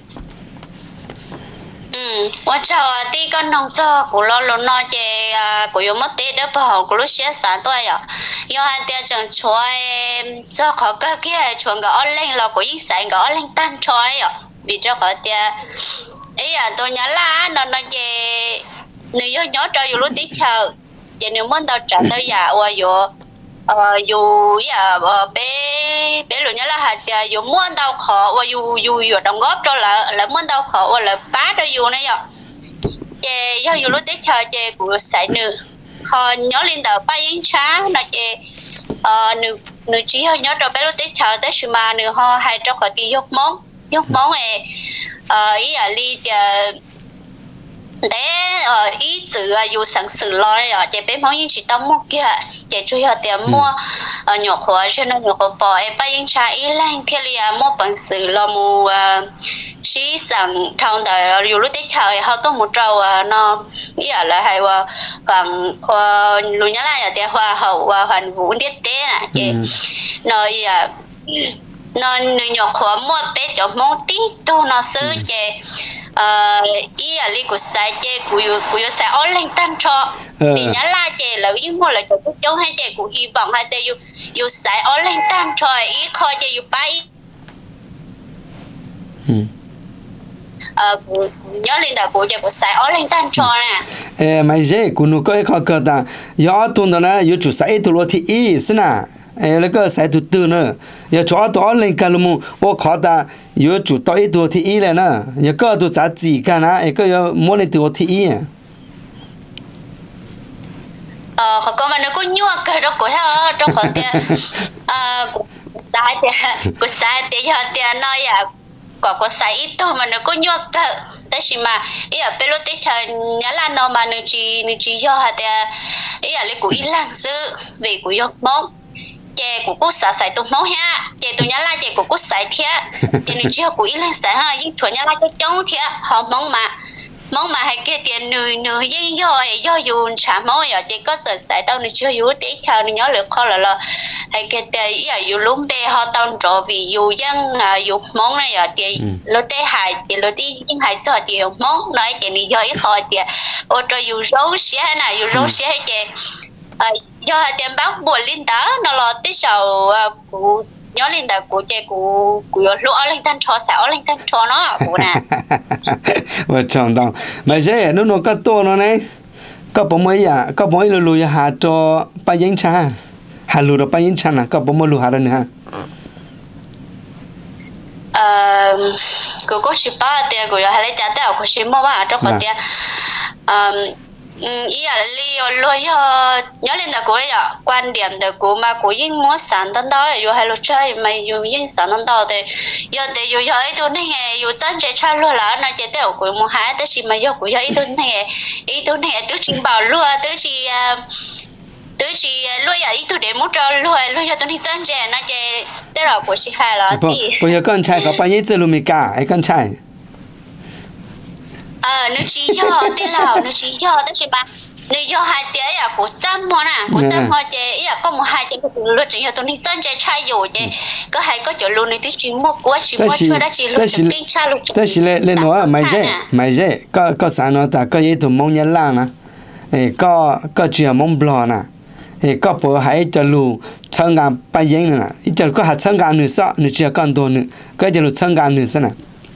ừ, tôi cho tí con nông cho của lo lo nó chơi của yêu mất tết đó bảo của lúc xưa sáng tôi à, yêu hai tiền chẳng chúa cho họ cái kia chuẩn cái online là của ít sáng cái online tan chúa à, vì cho họ tiền ấy à tôi nhớ là nó nó chơi nếu nhớ nhớ cho yêu lúc tết chờ, giờ nếu muốn tao trả tao giả và yêu ờ dù giờ bé bé luôn nhớ là hạt dù muốn đau khổ và dù dù dù đóng góp cho là là muốn đau khổ và là phá cho dù này vậy chè do dù lúc tết chờ chè của sải nữ họ nhớ lên tờ ba yên trá là chè ờ nữ nữ chỉ họ nhớ cho bé lúc tết chờ tới sự mà nữ họ hay cho khỏi tiền dốc món dốc món này ờ ý là đi chè để ý chữ dù sáng sự lo đấy ạ chị bé mong những chỉ tao mua kia chị chui họ tiền mua nhọc hóa cho nên nhọc bỏ em bây giờ cha ý lên thì là mua bằng sự lo mua sĩ sáng thằng đời dù lúc tết trời họ có một trâu nó ý là hayว่าbằng luôn nhớ lại là tiền hoa hậu và hoàn vũ tiết tế nè chị nói nó nhọc hóa mua bé cho mong tí tu nóซื้อchị ý là lý của sai chè của của sai ở lên tan cho vì nhớ là chè là những một là chỗ chống hay chè của hy vọng hay chè yêu yêu sai ở lên tan cho ý coi chè yêu bay ờ nhớ lên là của chè của sai ở lên tan cho nè ê mày dễ của nó có cái khó cơ ta gió tuần đó nè yêu chủ sai tu lo thì ý xin à ê là cái sai tu tư nữa yêu chỗ đó lên cái lu mu ô khó ta有主到一多天一了呢，有个都咋自己干啊？一个要摸了多天一。 ờ họ có mà nó có nhua cái đó của họ trong họ tiền ờ của sai tiền của sai tiền họ tiền nói à có có sai ít thôi mà nó có nhua cái tại vì mà ý ở bên lúc tết chờ nhớ là nó mà nó chỉ nó chỉ cho họ tiền ý ở lấy của ít lăng sư về của yêu mong chè của cô xả xài tụi máu ha chè tụi nhá la chè của cô xài thiệt chè này chưa của ít lên xài ha nhưng tụi nhá la cái chống thiệt họ mong mà mong mà hay kia tiền nười nười giây do do dù trả máu rồi chè có xài xài đâu này chưa dù tí chờ này nhớ được kho là là hay kia tiền ý là dù lúng bê họ tao trộn vì dù dân dù mong này rồi chè lô tê hại chè lô tê nhưng hại cho chè mong nói chè này do ít họ chè ô cho dù rau xé này dù rau xé hay chè do tiền bác buồn linh đó nó là tí sầu của nhớ linh đó của chị của của lúc ở linh thanh cho sao ở linh thanh cho nó của nè và chọn đâu mà dễ nó nó có to nó này có bao mấy à có bao nhiêu lùi hà cho ba yên cha hà lùi được ba yên cha nè có bao nhiêu lùi hà rồi nè ờ của cô chỉ ba tiền của hà lấy trả tiền của chị mua mà trong phần tiền ý là li lôi nhớ lên là của vậy quan điểm là của mà của những món sản tân đó rồi hay là chơi mà dùng những sản tân đó thì giờ thì dùng giờ ấy tôi này dùng chân chạy chơi luôn là nó chạy theo của một hai tới chỉ mà giờ của giờ ấy tôi này ấy tôi này tôi chỉ bảo luôn tôi chỉ tôi chỉ luôn giờ ấy tôi để mua cho luôn luôn giờ tôi đi chân chạy nó chạy tới rồi của chị hai là thì bây giờ con trai có bao nhiêu tiền luôn mới cả ấy con trai ờ nó chỉ cho tiền nào nó chỉ cho tức là nếu cho hai tiếng à của trăm món à của trăm món chế à có một hai tiếng của luôn chỉ là tôi đi dân chế trai rồi chế có hai có chỗ luôn này tôi chỉ mua của chỉ mua cho đã chỉ luôn chỉ kinh trai luôn thế thì lên lên nói mày dễ mày dễ có có sao nó ta có gì tụi mong nhân lang nè ê có có chuyện mong bò nè ê có bộ hãy cho lù chân gà bay yên nè ít cho có hạt chân gà nữa sao nữa chưa còn đồ nữa cái cho lù chân gà nữa sao nè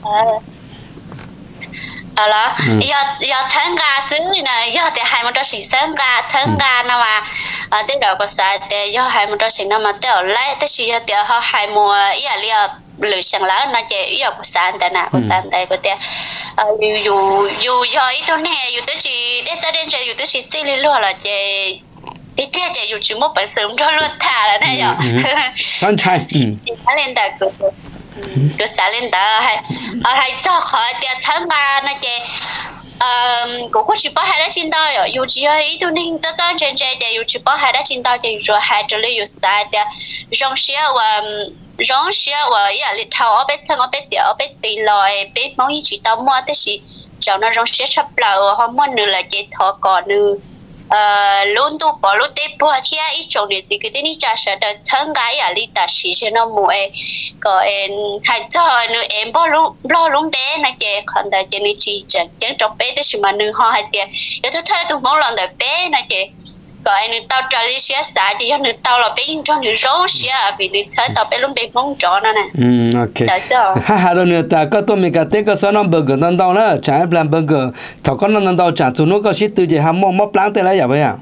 ờ là giờ giờ chân gà xứ nè giờ thì hai một đôi xì chân gà chân gà nào mà à tới đó có sai thì giờ hai một đôi xì nào mà tới lại tới xì thì họ hai mùa ý là liệu lựa sang lá nó chỉ ý là có sai thế nào có sai thế có thể dù dù dù giờ ý tôi nè dù tới chỉ để tới đến chỉ dù tới chỉ xí lên luôn là chỉ tí thế chỉ dù chỉ một bản sớm cho luôn thả là này rồi sunshine nó lên đặt cứ xả lên đó hay hay cho khỏi tiền tháng ba nó chỉ cũng có chỉ bảo hai đã chín đôi rồi dù chỉ ý tôi nên cho cho trên trên thì dù chỉ bảo hai đã chín đôi thì rồi hai trở lại dù xả thì rong xía và rong xía và ý là lịch thầu ở bên sang ở bên tiểu ở bên tì lòi bên món gì chỉ tao mua tới chỉ cho nó rong xía sắp lầu họ mua nữa là chỉ thọ còn nữa luôn tu bỏ luôn tết bữa chia ít chỗ này thì cái đấy đi trả sợ được chân cái à đi đặt xí cho nó mua có em hay cho nữa em bỏ luôn lo luôn bé này chị còn tại chị này chỉ chẳng chẳng trong bé đấy mà nữa họ hay tiền giờ tôi thấy tôi muốn làm được bé này chị có em tao trả lý xía xả thì nữa tao là bé trong nữa rong xía vì nữa thấy tao bé luôn bé mong chó nó nè ừ ok tại sao ha ha rồi nữa ta có tôi mình cái tết có sao nó burger nó đau nữa trái làm burger thằng con nó đau trả chúng nó có shit từ gì ham mong móc láng tới lấy vậy à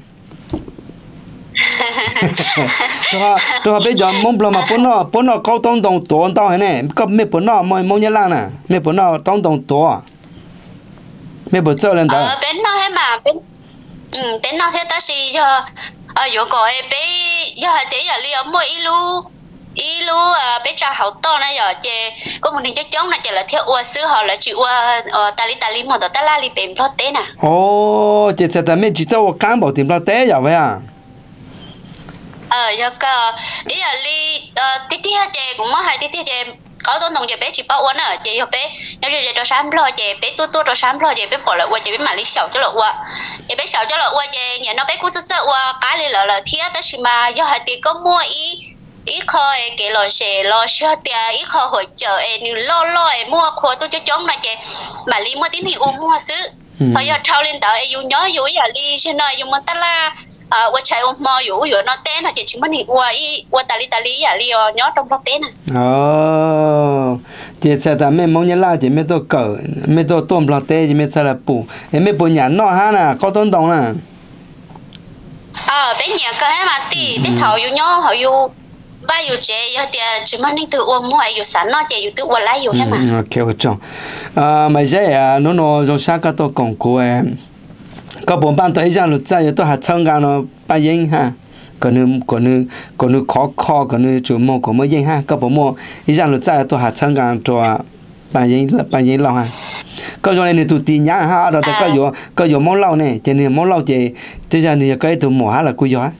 tôi tôi bây giờ mong bờ mà bốn nó bốn nó câu tông đồng tổ tao thế này có mấy bốn nó mong mong nhớ lang nè mấy bốn nó tông đồng tổ mấy bốn giờ lên đó ờ bên nó hết mà bên ừ bên nó thế ta xí cho ờ有个bé giờ để giờ liệu mỗi ilu ilu à bé cha hậu to này giờ chị có một hình chắc chắn là chị là theo ua xứ họ là chị ua tali tali một đó la li bền lo té nè ồ chị sẽ tại mấy chị cho tôi cán bảo tìm lo té giờ vậy à ờ giờ cơ ý là li tí tí ha chị cũng mới hay tí tí chị có tôn đồng chị bé chỉ bảo uốn ở chị học bé nếu như chị cho sám lo chị bé tu tu cho sám lo chị bé bỏ lại uốn chị bé mà lý sầu cho là uốn chị bé sầu cho là uốn chị nhà nó bé cũng rất sợ uốn cái này là là thiết đó chỉ mà do hai tí có mua ý ý khơi cái lò xề lò xưa thì ý khơi hội chợ em lo lo em mua khô tôi cho chống là chị mà lý mua tí thì uống mua xứ bây giờ trao lên tờ em dùng nhớ dùng ý là đi trên nơi dùng một tát la à uống chai uống mò dùng dùng nó té nó chỉ chỉ mình uống ý uống tali tali à liò nhớ trong đó té nè ồ chị sẽ tại mấy món như là chị mấy tôi cỡ mấy tôi tôm lò té chị mấy sẽ là bù em mấy bù nhà nó ha nè có tôn đồng nè ờ bé nhà cái mà tí tí thầu dùng nhớ họ dùng ba dù chế giờ thì chỉ mà nên tự uống mua dù sẵn nó chế dù tự uống lại dù hết mà ok ok chồng à mà giờ à nó nó trong sáng cái tôi còn cố em có bốn bạn tôi ra lúc chạy tôi hạt chân gà nó ba yên ha còn nữa còn nữa còn nữa khó khó còn nữa chủ mong có mấy yên ha có bốn mong ra lúc chạy tôi hạt chân gà cho ba yên ba yên lâu ha có cho nên tụi tiền nhá ha rồi tôi có dù có dù món lâu này cho nên món lâu thì tôi ra này cái tụi mỏ là cùi gió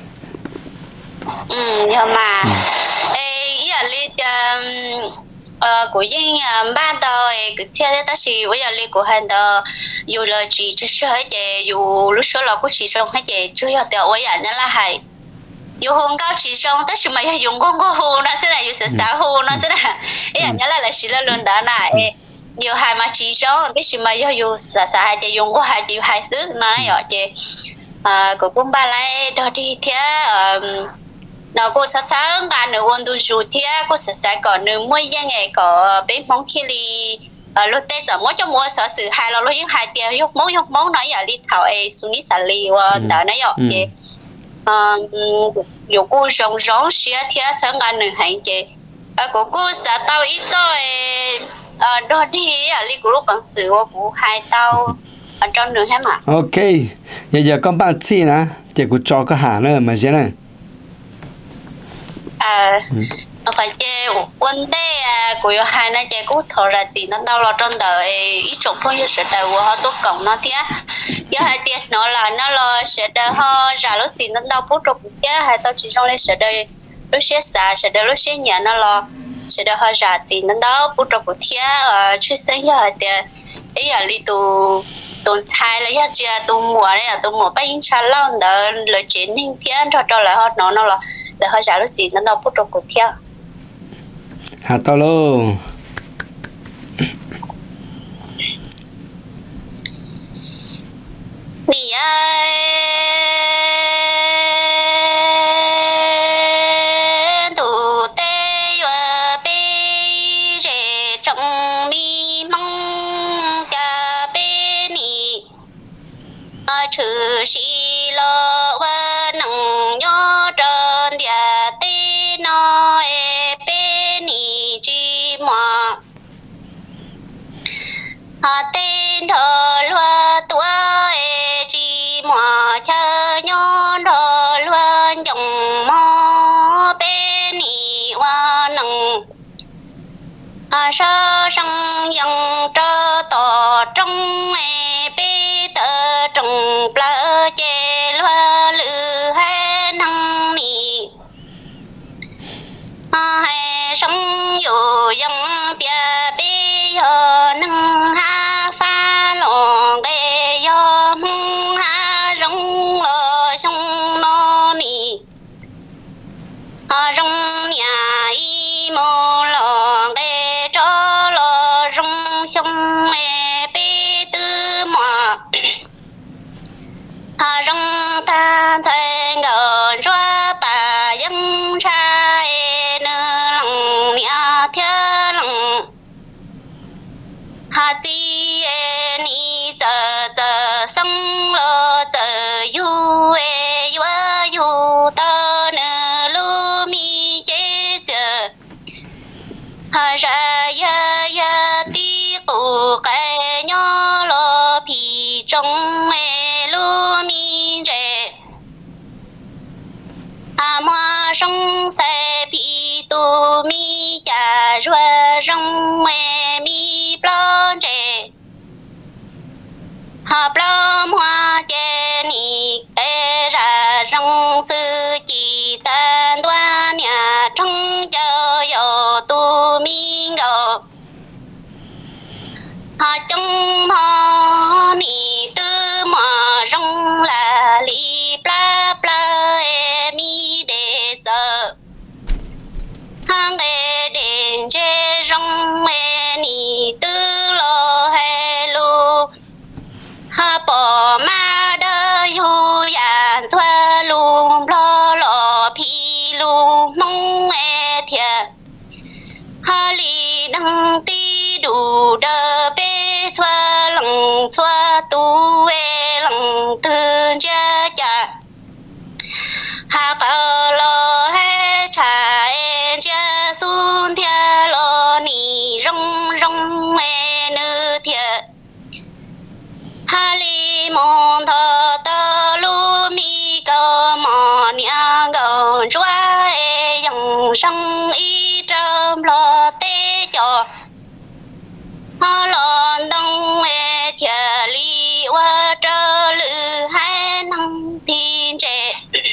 ừ nhưng mà ê ý là li ờ của những ban đầu cái xe đấy ta chỉ bây giờ li của hành đó dù là chỉ cho sửa hết chị dù lúc sửa là cũng chỉ xong hết chị chưa hiểu tiểu bây giờ nó là hay dù hôn cao chỉ xong tất chỉ mà dùng con có hôn nó sẽ là dù sẽ xả hôn nó sẽ là ý là nhớ là là chỉ là luôn đó này dù hai mà chỉ xong tất chỉ mà dù xả xả hai chị dùng có hai chị hai xứ nó nói vậy chị à của cũng ba lại đó đi theo nó cũng sát sáng cả nửa ôn tu dù thế cũng sát sáng còn nửa mỗi giang ngày có bên mong khi đi lúc tết giờ mỗi trong mỗi sở sự hai là lúc những hai tiền lúc mỗi lúc mỗi nói giờ đi thảo ấy xuống đi xả lì và đó nó vậy dù cô rong rong xía thế sáng cả nửa hành chị của cô sát tao ít rồi đó đi à đi của lúc bằng sự của hai tao ở trong nửa hết mà ok giờ giờ con bạn chi nè chị cũng cho cái hàng nữa mà thế này à phải chơi vấn đề của hai này chơi cũng thở ra gì nó đau lo trong đời ít trồng phong như sẽ đời của họ tốt cộng nó thế giờ hai tiền nó là nó lo sẽ đời họ ra lúc gì nó đau bút trục thế hai tao chỉ trong đây sẽ đời lúc sẽ xả sẽ đời lúc sẽ nhà nó lo sẽ đời họ ra gì nó đau bút trục thế chứ sinh giờ tiền ấy là đi tụ tồn tại là giờ chưa tụ mùa này là tụ mùa bay chả lâu nữa lời chuyện ninh thiên cho cho lại họ nó nó là là họ trả lúc gì nó đâu bút trong cuộc theo hạt to luôn nè họ tên thờ lúa tua chỉ mò chờ nhon thờ lúa dòng mò bên nị hoa nằng à sơ săng yang trơ tỏ trong bê tơ trồng plơ chê lúa lư hay năng nị à hay sống dù yang tia bê yo nâng ha pha lò ghê yo mung ha rong lò sông nó nị à rong nhà y mô lò ghê cho lò rong sông mê bê tư mò à rong ta thay ngờ choa bà dân trai nơ lăng nhà thiên lăng hà chi ni giờ giờ sang lo giờ yu e yu yu ta nơ lu mi chế giờ hà ra ya ya ti cụ cái nhỏ lo pi trong e lu mi rệ à mua sông xe pi tu mi cha rùa rong e mi plon rệ hà plom hoa chê ni tê ra rong sư chỉ tan toa nhà trong chờ yo tu mi ngờ hà trong mò ni tư mò rong là li pla pla e mi để giờ hang e để chê rong e ni tư lo he lu ha bỏ ma đơ yu yan xoa lu lo lo pi lu mong e thiệt ha li đăng ti đủ đơ bê xoa lăng xoa tu e lăng tư cha cha ha cờ lo he cha e cha sun thia lo ni rong rong e nữ thiệt ha li mong thọ tơ lu mi cơ mò nia gầu choa e yang sang y trâm lo tê cho ha lon đông e thia li wa trơ lư hai năng tin trẻ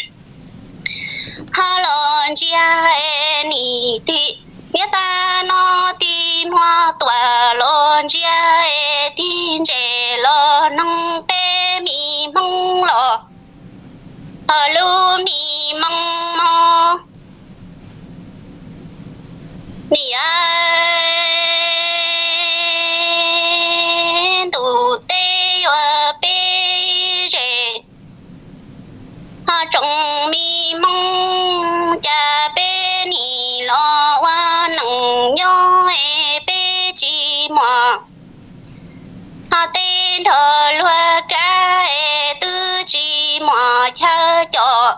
ha lon chia e ni ti nghĩa ta nó tim hoa tỏa lon chia e tin trẻ lo nông tê mi mong lo ở lu mi mong mò ni ai tu tê yo bê rê ha trong mi mong cha bê ni lo wa nang yo e bê chi mò ha tên thờ lúa cá e tư chi mò cha cho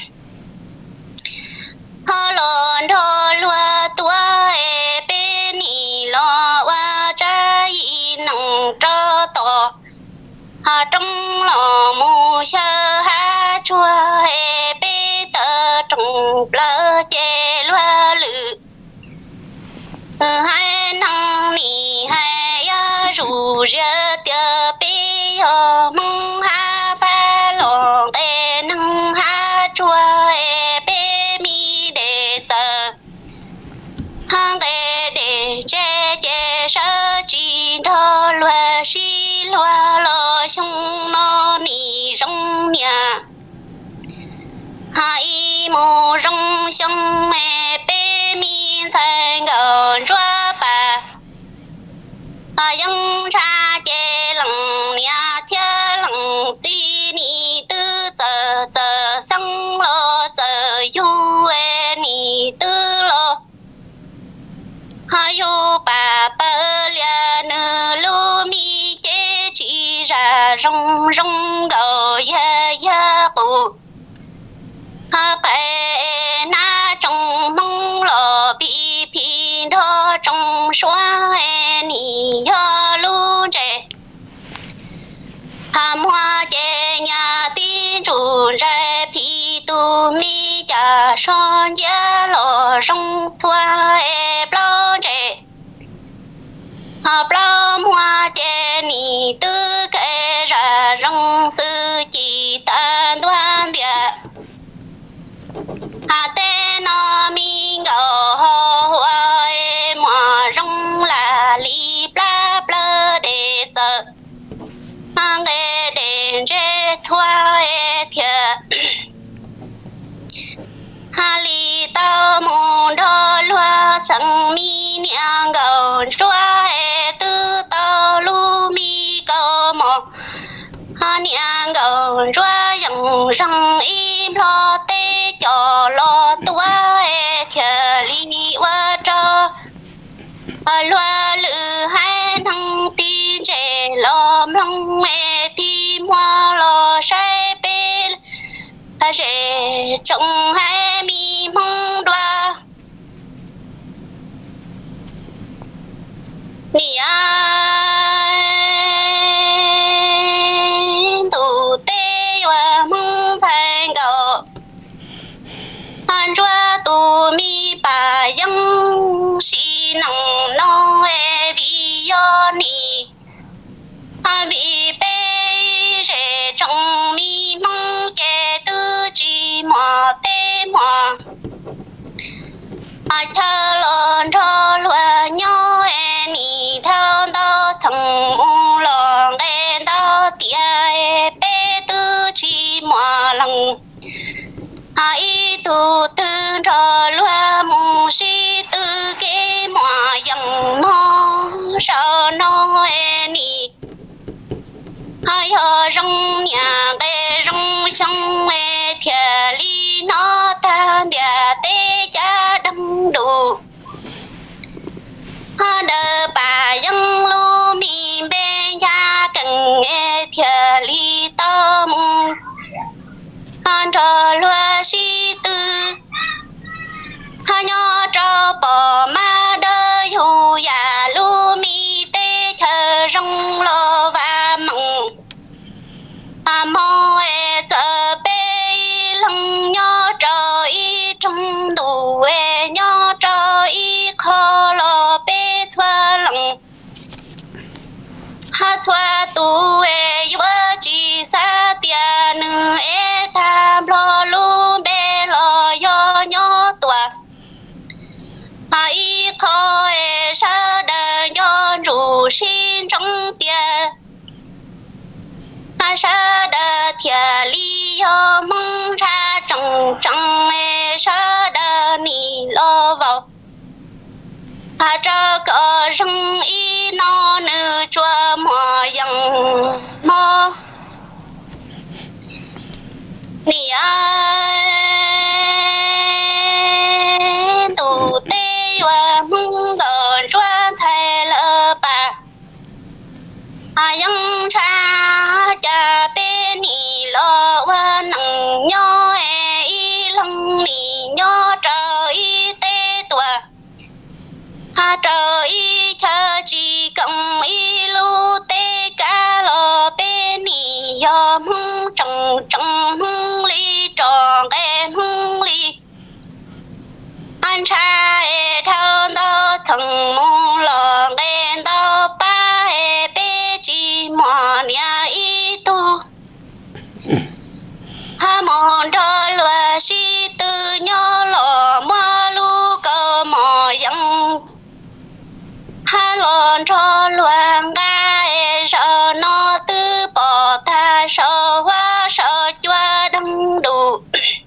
ha lon thờ lúa tua e bê ni lo wa cha y nang trơ to ha trong lò mu sơ ha chua e bê tơ trong plơ chê lúa lự hai năng ni hai ya ru rơ tia bê yo mong ha pha lon tê nâng ha chua e bê mi để giờ hang e để che che sơ chi thơ lúa xi lúa lo sông nó ni rong nhà hai mô rong sông mẹ bê mi sang gòn rua bà à yang cha chê lăng nhà thia lăng chi ni tư giờ giờ sang lo giờ yu e ni tư lo ha yu bà bơ lia nơ lu mi chê chi ra rong rong gò ya ya cụ ha bè na trong mong lo bi pi đo trong xóa e ni yo lu chê xoa thiệt hà li tao môn đo loa sang mi nhang gầu xoa tư tao lu mi cầu mò hà nhang gầu xoa yang răng im lo tê cho lo tua thiệt li qua cho loa lư hai thằng tin trẻ lom long mẹ tim hoa lo say bê rể trông hai mi mong đoa nì ai tụ tê và mong thành cầu han choa tụ mi bà yang si nang no e vi yo ni a vi bê rể trong mi mong che tư chi mò tê mò a cha lon cho lua nho e ni thao đau thằng u lon đen đau tia e bê tư chi mò lăng ai tu tư cho lua mong si tư kế mò yang no sao no e ni ai ở trong nhà cái trong sông e thiệt li nó ta địa tê cha đâm đủ ha đờ bà yang lu mi bên cha cần e thiệt li tâm han cho lúa si tư ha nhỏ cho bỏ ma đơ yu ya lu mi tê chờ rong lo và mong à mò e giờ bê lăng nhỏ cho y trong đủ e nhỏ cho y khó lo bê xoa lăng ha xoa tu e yu chi sa tia nữ e tham lo lu bê lo yo nhỏ tua ai khó e sa đờ yo ru xin trong tia ha sa đờ thiệt li yo mong ra trong trong e sa đờ ni lo vào ha cho có răng y nó nữ chua mò yang mò nì ai tụ tê và mong đồn chua thay lỡ bà à yang cha cha bên nì lo và nặng nho e y lăng nì nho trời y tê tua ha trời y cha chỉ cầm y lu tê cá lo bên nì yo mong trồng trồng mong li tròn em mong li anh cha e thao đau thằng mong lo đen đau ba e bê chỉ mò nia y tu ha mòn đo lúa si tư nhỏ lò ma lu cơ mò yang ha lon cho luang ga e sợ nó tư bỏ ta sợ hoa sợ chua đăng đủ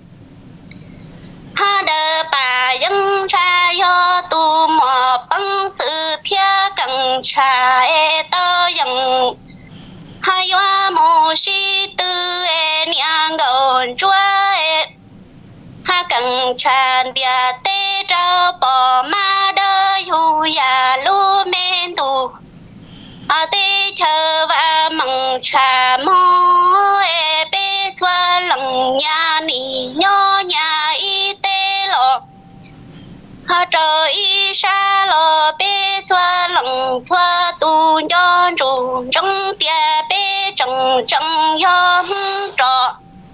ha đờ bà dân cha yo tu mò băng sự thia cần cha e tơ yang ha yo mô si tư e niang gòn chua e ha cần cha dia tê trao bỏ ma đơ yu ya lu men tu a tê chờ và mong cha mô e bê xoa lăng nhà ni nho nhà y tê lo ha trời y sa lo bê xoa lăng xoa tu nho ru trong tia bê trăng trăng yo hung trọ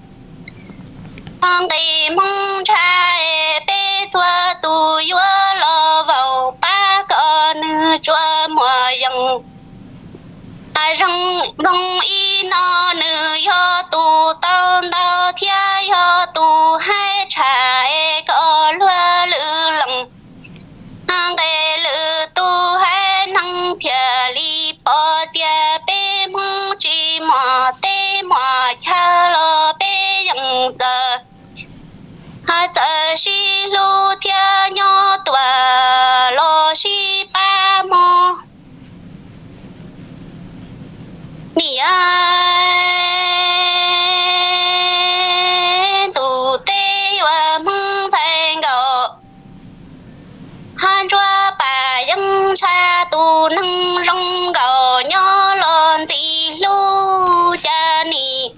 hang tây mong cha e bê xoa tu yo lo vào ba con chua mùa yang ai rong rong y no nữ yo tu tao đau thia yo tu hai cha e có lúa lư lăng hang tây lư tu hai năng thia li bỏ tia bê mong chi mò tê mò cha 你啊，都得我梦才够，喊着把人茶都能容够，鸟乱子路家你，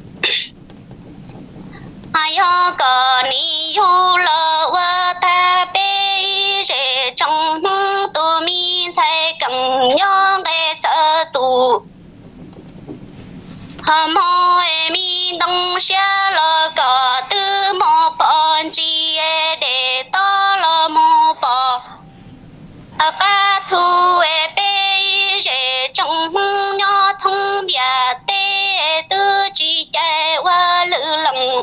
还要个你有了我大背着正都米才更要给这做。hờ mô e mi đông xa lo có tư mô bọn chi e để to lo mô bò à ba thu e bê rể trong nhỏ thông bia tê tư chi chạy qua lữ lặng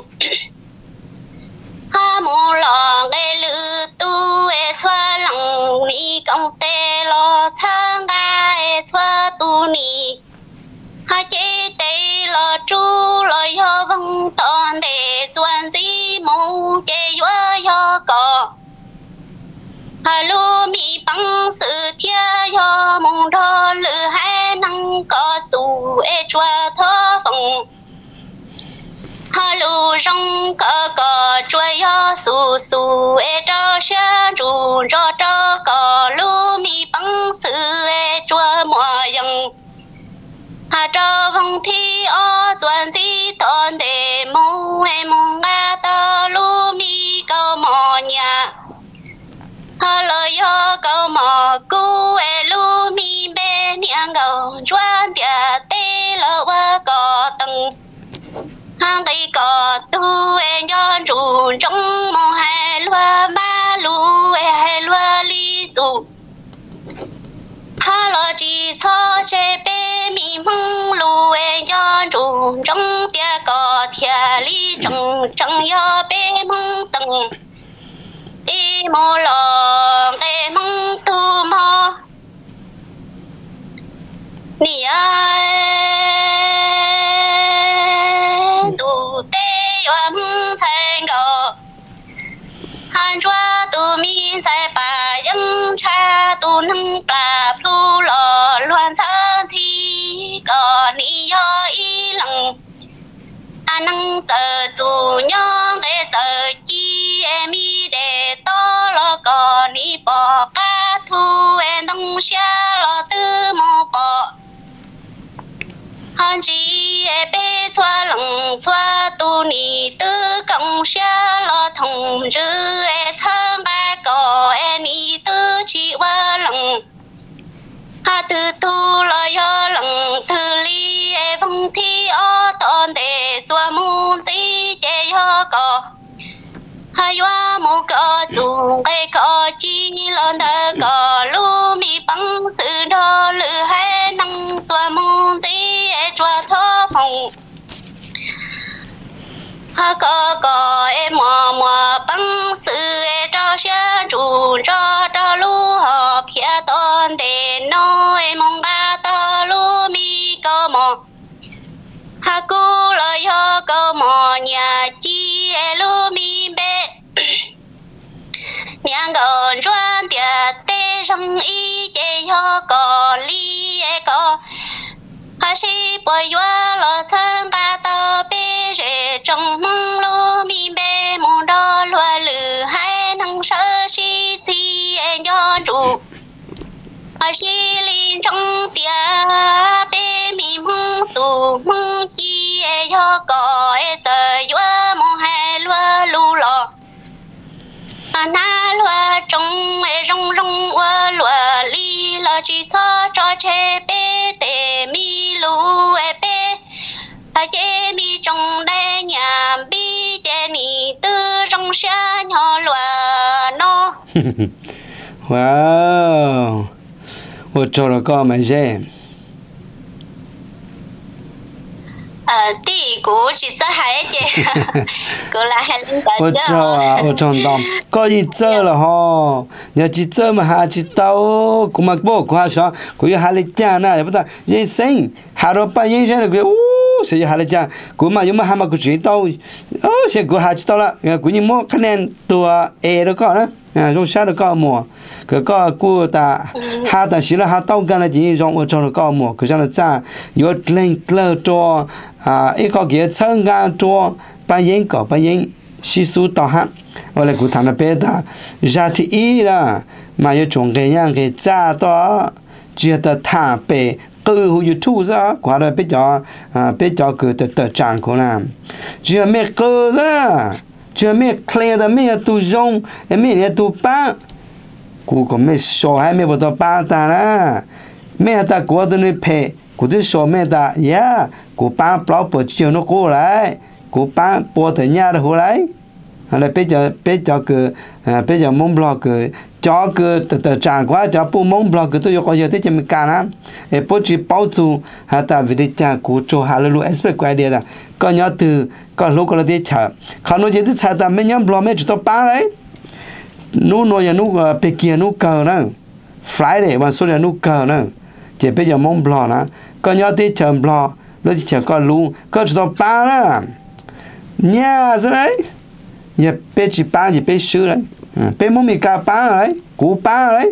ha mô lo nghe lữ tu e xoa lặng ni công tê lo sang ga e xoa tu ni ha chế tê lo chú lo yo văng toàn để doan gì mù chế yo yo có ha lu mi bằng sự thia yo mong đó lư hai năng có dù e chua thơ văng ha lu rong có có chua yo su su e cho xa ru cho cho có lu mi bằng sự e chua mùa yang hà cho vong thi ở toàn gì toàn để mong em mong ga ta lu mi câu mò nhà hà lời yo câu mò cu e lu mi bé niang gầu choan tia tê lơ qua cò tầng hang cây cò tu e nhon ru trong mong hai lúa ba lu e hai lúa li dù ha lo chỉ so chế bé mi mong lu e yo ru trong tia có thia li trong trong yo bé mong tầng đi mò lo bé mong tu mò ni ai tu tê yo mong thành go han chua tu mi sai ba yang cha tu nang ta plu lo loan sa thi có ni yo y lăng a nang giờ chu nhong để giờ chi em mi để to lo có ni bỏ ca thu em đông xa lo tư mò bỏ han chi e bé xoa lăng xoa tu ni tư công xa lo thông rư e thang ba có e ni tư chi qua lăng ha tư tu lo yo lăng tư li e vong thi o ton để xoa môn gì chế yo có ha yo mô có dù e có chi lo đơ có lu mi bằng sự đó lư hai năng xoa môn gì e choa thơ phòng ha có có em mò mò bằng sự e cho xa ru cho cho lu họ phía ton để nó em mong ba to lu mi có mò ha cu lời ho có mò nhà chi e lu mi bé nhà gần doan tia tê rong y chế ho có li e có ha si bồi yo lo sang ba to bé rể trong lu mi bé mong đó lúa lử hai năng sơ si chi e nhon ru ha si linh trong tia bé mi mong dù mong chi e yo có e giờ yo mong hai lúa lu lo na lúa trong e rong rong wa lúa li lo chỉ so cho che bé tê mi lu e bé ha chế mi trong đây nhà bi chế ni tư rong xa nhỏ lúa nó wow我做了个没人。 呃，第股其实还一过来还领导我做啊，我撞到，可以做了哈。你要去做嘛，还去到，古嘛不古还说，古有还来讲呢，也不知道人生，还要把人生那个，呜。 sẽ hai là cha của mà giống mà hai mà của chuyện tao ô sẽ của hai tao là của những món khả năng tua e đó có đó à trong sáng đó có mùa cái có của ta hai ta chỉ là hai tao gần là chỉ trong ở trong đó có mùa cái cho nó cha có lên lơ cho à ít có cái chân ga cho ban yên có ban yên sĩ số tao ha hoặc là của thằng nó bé ta ra thì ý là mà有种个样个炸到，觉得他被狗有吐着，挂到比较啊比较个的的掌控啦，只要没狗啦，只要没klein的没都用，也没人都办，กูก็ไม่小孩没不到办的啦，没得过的那陪，กู就说没得呀，กู办不了不就那过来，กู办不的伢的回来。hay là bây giờ bây giờ cái bây giờ mong blog cái cho cái từ từ trang quá cho bu mong blog cái tôi có giờ tới chừng cả na, em bố trí bảo chú hay ta vì đi trang cũ cho hay là lúc expert quay đi ra, có nhớ từ có lúc có đi chờ, không nói gì tới chờ ta mấy nhóm blog mấy chúng tôi bán đấy, nú nói là nú bên kia nú cờ nữa, Friday và số là nú cờ nữa, chỉ bây giờ mong blog na, có nhớ tới chờ blog, lúc chờ có lúc có chúng tôi bán á, nha rồi đấy. giờ bé chỉ bán thì bé sửa đấy, bé muốn mình cả bán đấy, cũ bán đấy,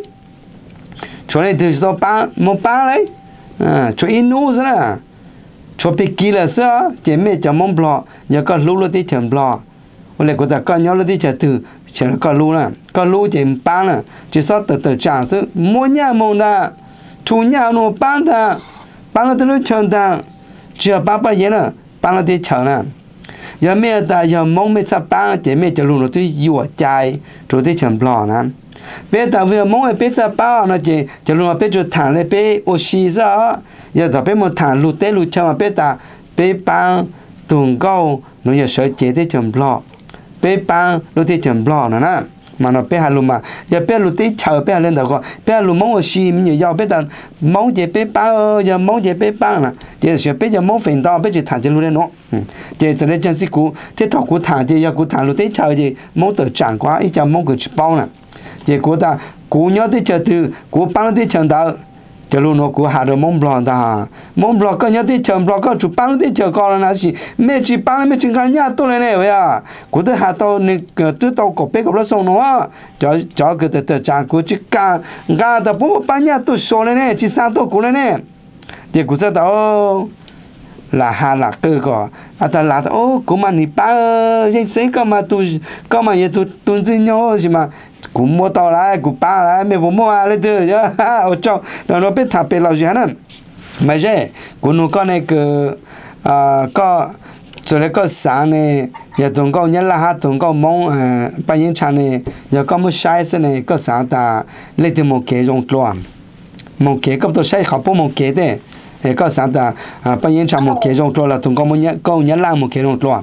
cho nên từ sau bán muốn bán đấy, cho in nu rồi nè, cho bé kia là sao, chỉ mấy cho mông bò, giờ có lú lú tí chấm bò, hoặc là có ta có nhau lú tí chấm từ, chỉ là có lú nè, có lú chỉ bán nè, chỉ sau từ từ trả sự mua nhà mông ta, chủ nhà nó bán ta, bán là từ lúc chọn ta, chỉ là bán bao nhiêu nè, bán là tí chọn nè. giờ mẹ ta giờ mong mẹ sắp bán thì mẹ cho luôn nó tôi dùa chạy rồi tôi chấm lò nè bé ta vừa mong mẹ sắp bán nó chỉ cho luôn bé cho thằng này bé ô xí ra giờ ta bé một thằng lụt té lụt chấm bé ta bé bán tuồng câu nó giờ sợ chế tôi chấm lò bé bán nó tôi chấm lò nè nè mà nó bé hà luôn mà giờ bé lụt té chờ bé lên đầu coi bé lụt mong ô xí mình giờ bé ta mong chế bé bán giờ mong chế bé bán nè giờ sợ bé giờ mong phèn to bé chỉ thằng cho luôn đấy nó giờ giờ này chân sĩ cũ thế thọ cũ thằng thì giờ cũ thằng lúc đấy chờ gì mong tự chẳng quá ít cho mong cái chụp bao nè giờ cũ ta cũ nhớ tới chờ từ cũ bán tới chờ đó giờ luôn nó cũ hà được mong blog ta mong blog có nhớ tới chờ blog có chụp bán tới chờ con là gì mẹ chỉ bán mẹ chỉ cái nhà tôi này này vậy à cũ tới hà tao nên tôi tao có bé có nó xong nó cho cho cái tự tự chẳng cũ chỉ cả cả tao bố bán nhà tôi số này này chỉ sang tôi cũ này này giờ cũ sao tao là hà là cơ có à ta là ô cũng mà nị ba vậy sẽ có mà tôi có mà vậy tôi tôi chỉ nhớ gì mà cũng mua tàu lại cũng ba lại mấy bộ mua lại thôi chứ ở trong nó nó biết tháp là gì hả mà chứ cũng nó có này cái à có rồi lại có sáng này giờ tổng cộng nhớ là hát tổng cộng mong à bao nhiêu tháng này giờ có một sai thế này có sáng ta lấy từ một cái trong loa một cái có tôi sai khó bỏ một cái đấy có sáng ta à bao nhiêu trăm một cái trong loa là tổng cộng một nhớ câu nhớ là một cái trong loa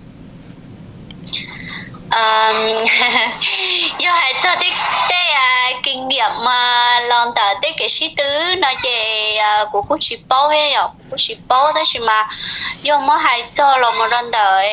do hai cho cái cái kinh nghiệm mà làm tại cái cái sĩ tứ nó về của cô chị bao hay nhở cô chị bao đó chứ mà do mà hai cho là một lần đợi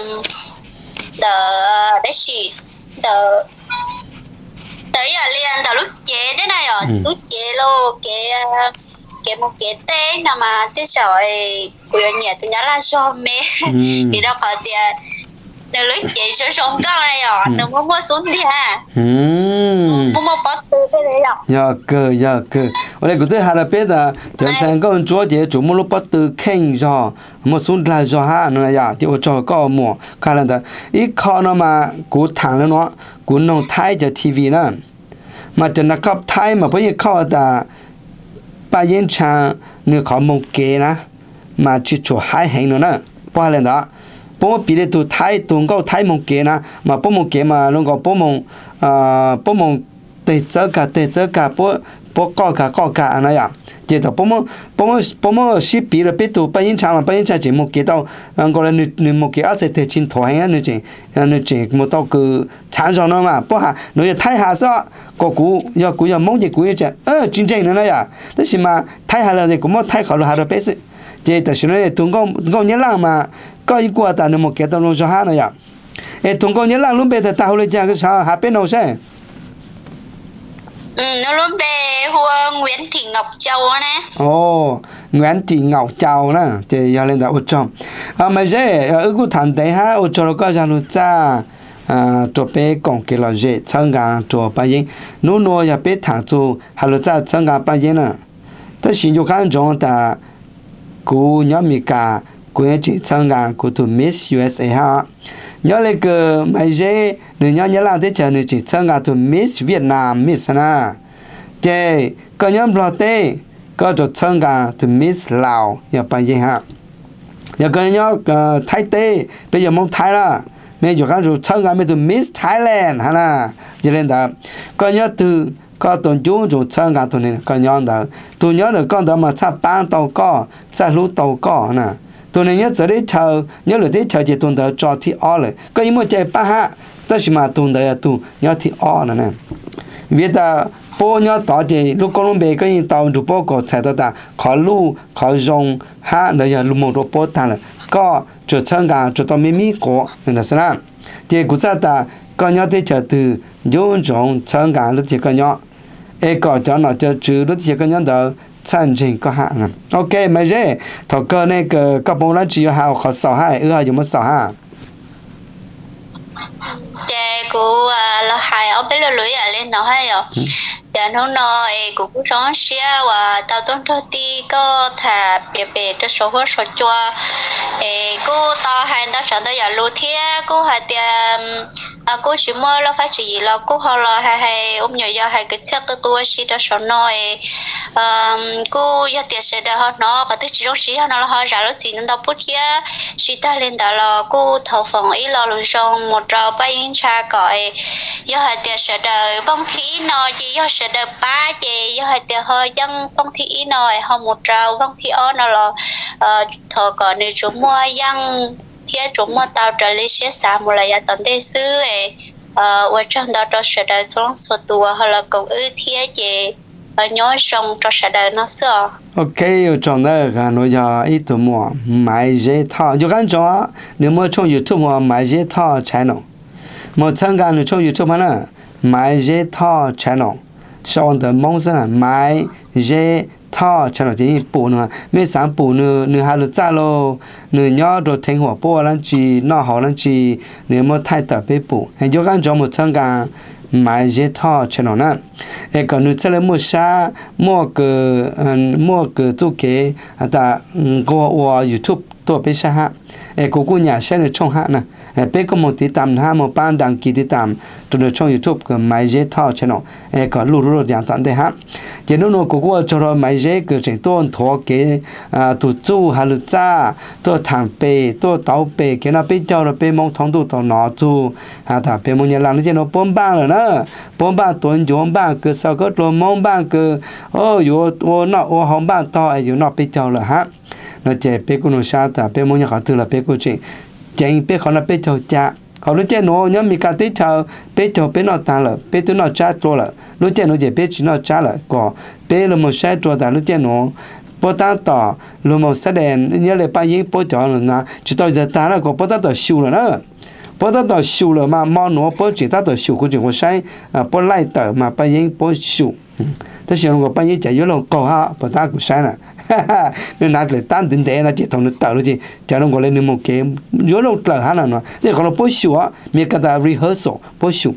đợi đấy chị đợi tới giờ liền đợi lúc chế thế này rồi lúc chế lô cái cái một cái tên nào mà thế rồi của nhà tôi nhớ là cho mẹ thì đâu có tiền nếu lúc chị cho sống cao này rồi đừng có mua xuống đi ha mua mua bắt từ cái này rồi dạ cơ dạ cơ ở đây cũng thấy hai là biết là chẳng hạn có anh chúa chị chủ mua lúc bắt từ khen rồi mua xuống là rồi ha nó là thì ở cho có mua cái là ít khó nó mà cũng thằng nó cũng nông thái cho tivi nữa mà cho nó cấp thái mà bây giờ khó là ba yên chàng nếu có một cái na mà chỉ cho hai hành nữa nè qua lên đó bố bị để tụ thái tụ câu thái một cái na mà bố một cái mà nó có bố một à bố một tê chớ cả tê chớ cả bố bố co cả co cả anh ấy à chỉ là bố một bố một bố một ship bị là biết tụ ba yên chàng mà ba yên chàng chỉ một cái đâu anh gọi là nửa nửa một cái ở sẽ thể chín thổi hay nửa chỉ nửa chỉ một đâu cứ chán rồi nó mà bố hà nửa thái hà sao có cú giờ cú giờ mong gì cú giờ ơ chính chính nữa này à tức là mà thái hà là gì cũng mất thái khẩu là hà là bé sự chỉ tại sao này tụng câu câu nhớ là mà có ý qua ta nó một cái tao nó cho hà này à ê tụng câu nhớ là lúc bây giờ tao lên chơi cái sao hà bé nào sẽ ừ nó luôn về hoa Nguyễn Thị Ngọc Châu nè. Ồ, Nguyễn Thị Ngọc Châu nè, thì giờ lên đó ở trong. À mà dễ, ở cái thành đấy ha, ở trong có rằng là cha, à, cho bé còn cái là dễ, chẳng hạn cho bao nhiêu, nếu nói là bé thằng chú, hay là cha chẳng hạn bao nhiêu nè, thế xin cho khán trong ta, cô nhớ mi cả, cô ấy chỉ chẳng hạn cô tu Miss u ét a ha, nhớ lại cái mà dễ, nếu nhớ nhớ làm thế chờ nếu chỉ chẳng hạn tu Miss Việt Nam Miss na. Thế có nhóm lo tê có cho chân cả từ Miss Lào nhà bạn gì ha nhà có nhóm Thái tê bây giờ mong Thái là bây giờ các rồi chân cả mới từ Miss Thailand ha na cho nên đó có nhớ từ có tuần chú rồi chân cả tuần này có nhóm đó tôi nhớ được con đó mà cha ban tàu có cha lú tàu có nè tuần này nhớ giờ đấy chờ nhớ là đấy chờ chỉ tuần đó cho thi all rồi có những một chạy ba ha tất nhiên mà tuần đó tu nhớ thi all nè vì ta bố nhớ tao thì lúc con lúc bé cái gì tao chụp bố có chạy到 考路考用哈那要路某多波谈了ก็就参加就到秘密国那是啦这古早的个鸟的就từ有种参加了这个鸟哎个叫那就住了这个鸟的参加个哈 OK 没事头个那个个帮人只有好考扫哈呃有没扫哈 Chè của là hai ở bên lưỡi à lên nó hay rồi, giờ nó nói của cũng sống xia và tao tôn thôi đi có thà bề bề cho số hóa số cho, cô tao hay tao sợ tao giờ lúa thia cô hay tiền à cô chỉ mua là phải chỉ là cô họ là hay hay ông nhỏ giờ hay cái xe cái tua xí cho số nói, cô giờ tiền sẽ được họ nó cái thứ chỉ trong xí họ nó là họ trả lúc gì nên tao bút kia xí ta lên đó là cô thầu phòng ý là luôn xong một trâu bay cha gọi do hai tiệt sẽ đời phong thí nói chỉ do sẽ đời ba chị do hai tiệt hơi dân phong thí nói họ một trâu phong thí ó nó là thọ gọi người chủ mua dân thiết chủ mua tàu trở lên xe xa một là tận đây xứ ấy ở trong đó đó sẽ đời xuống số tua hoặc là cũng ư thiết chị nhớ xong cho sẽ đời nó sợ. OK 有种的个我要一头么买一套就看种你么从 YouTube 么买一套 channel 么参加你从 YouTube 呢买一套 channel 上的梦想啊买一套 channel 这部呢没上部呢你还是咋咯你要都听我播了去那好了去你么太特别部就看种么参加买一套 channel 呢哎个你这里么啥么个嗯么个做给啊da嗯个我 YouTube ตัวไปใช่ฮะเอกูกูเนี่ยใช้ในช่องฮะนะเอเป้ก็มติดตามฮะมบ้านดังกีติดตามตัวในช่อง YouTube ก็ไม่เจท่อชแนลเอก็รู้รู้อย่างต่างๆฮะเจนู้นกูกูจะรอไม่เจก็จะต้นถั่วเกอ่าตัวจู้ฮารุจ้าตัวทางเปตัวเตาเปเกน่าไปเจ้าเราไปมองท้องตัวต่อหนอจูฮะถ้าไปมองอย่างหลังนี่เจนู้นป้อมบ้างเลยนะป้อมบ้างตัวอยู่บ้างก็สักก็ตัวมองบ้างก็โอ้อยู่ว่านอกว่าห้องบ้านต่ออยู่นอกไปเจ้าเลยฮะnó chạy bé cô nó sao ta bé muốn nhà họ từ là bé cô chuyện chạy bé họ là bé cháu cha họ lúc chạy nó nhớ mình cả tí cháu bé cháu bé nó ta là bé tôi nó cha rồi là lúc chạy nó chạy bé chỉ nó cha là có bé là một sai rồi ta lúc chạy nó bố ta tỏ lúc một sai đèn nhớ lại bao nhiêu bố cháu là na chỉ tao giờ ta là có bố ta tỏ siêu rồi đó bố ta tỏ siêu rồi mà mau nó bố chỉ ta tỏ siêu của chuyện của sai bố lại tỏ mà bao nhiêu bố siêu thế thì nó có bao nhiêu chạy vô lòng cầu ha bố ta cũng sai nè nên nát lại tan đến thế là chỉ thằng nó tạo rồi chứ chả nó gọi là một cái vô lòng trở ha là nó thế còn là bố siêu á mình cái ta rehearsal bố siêu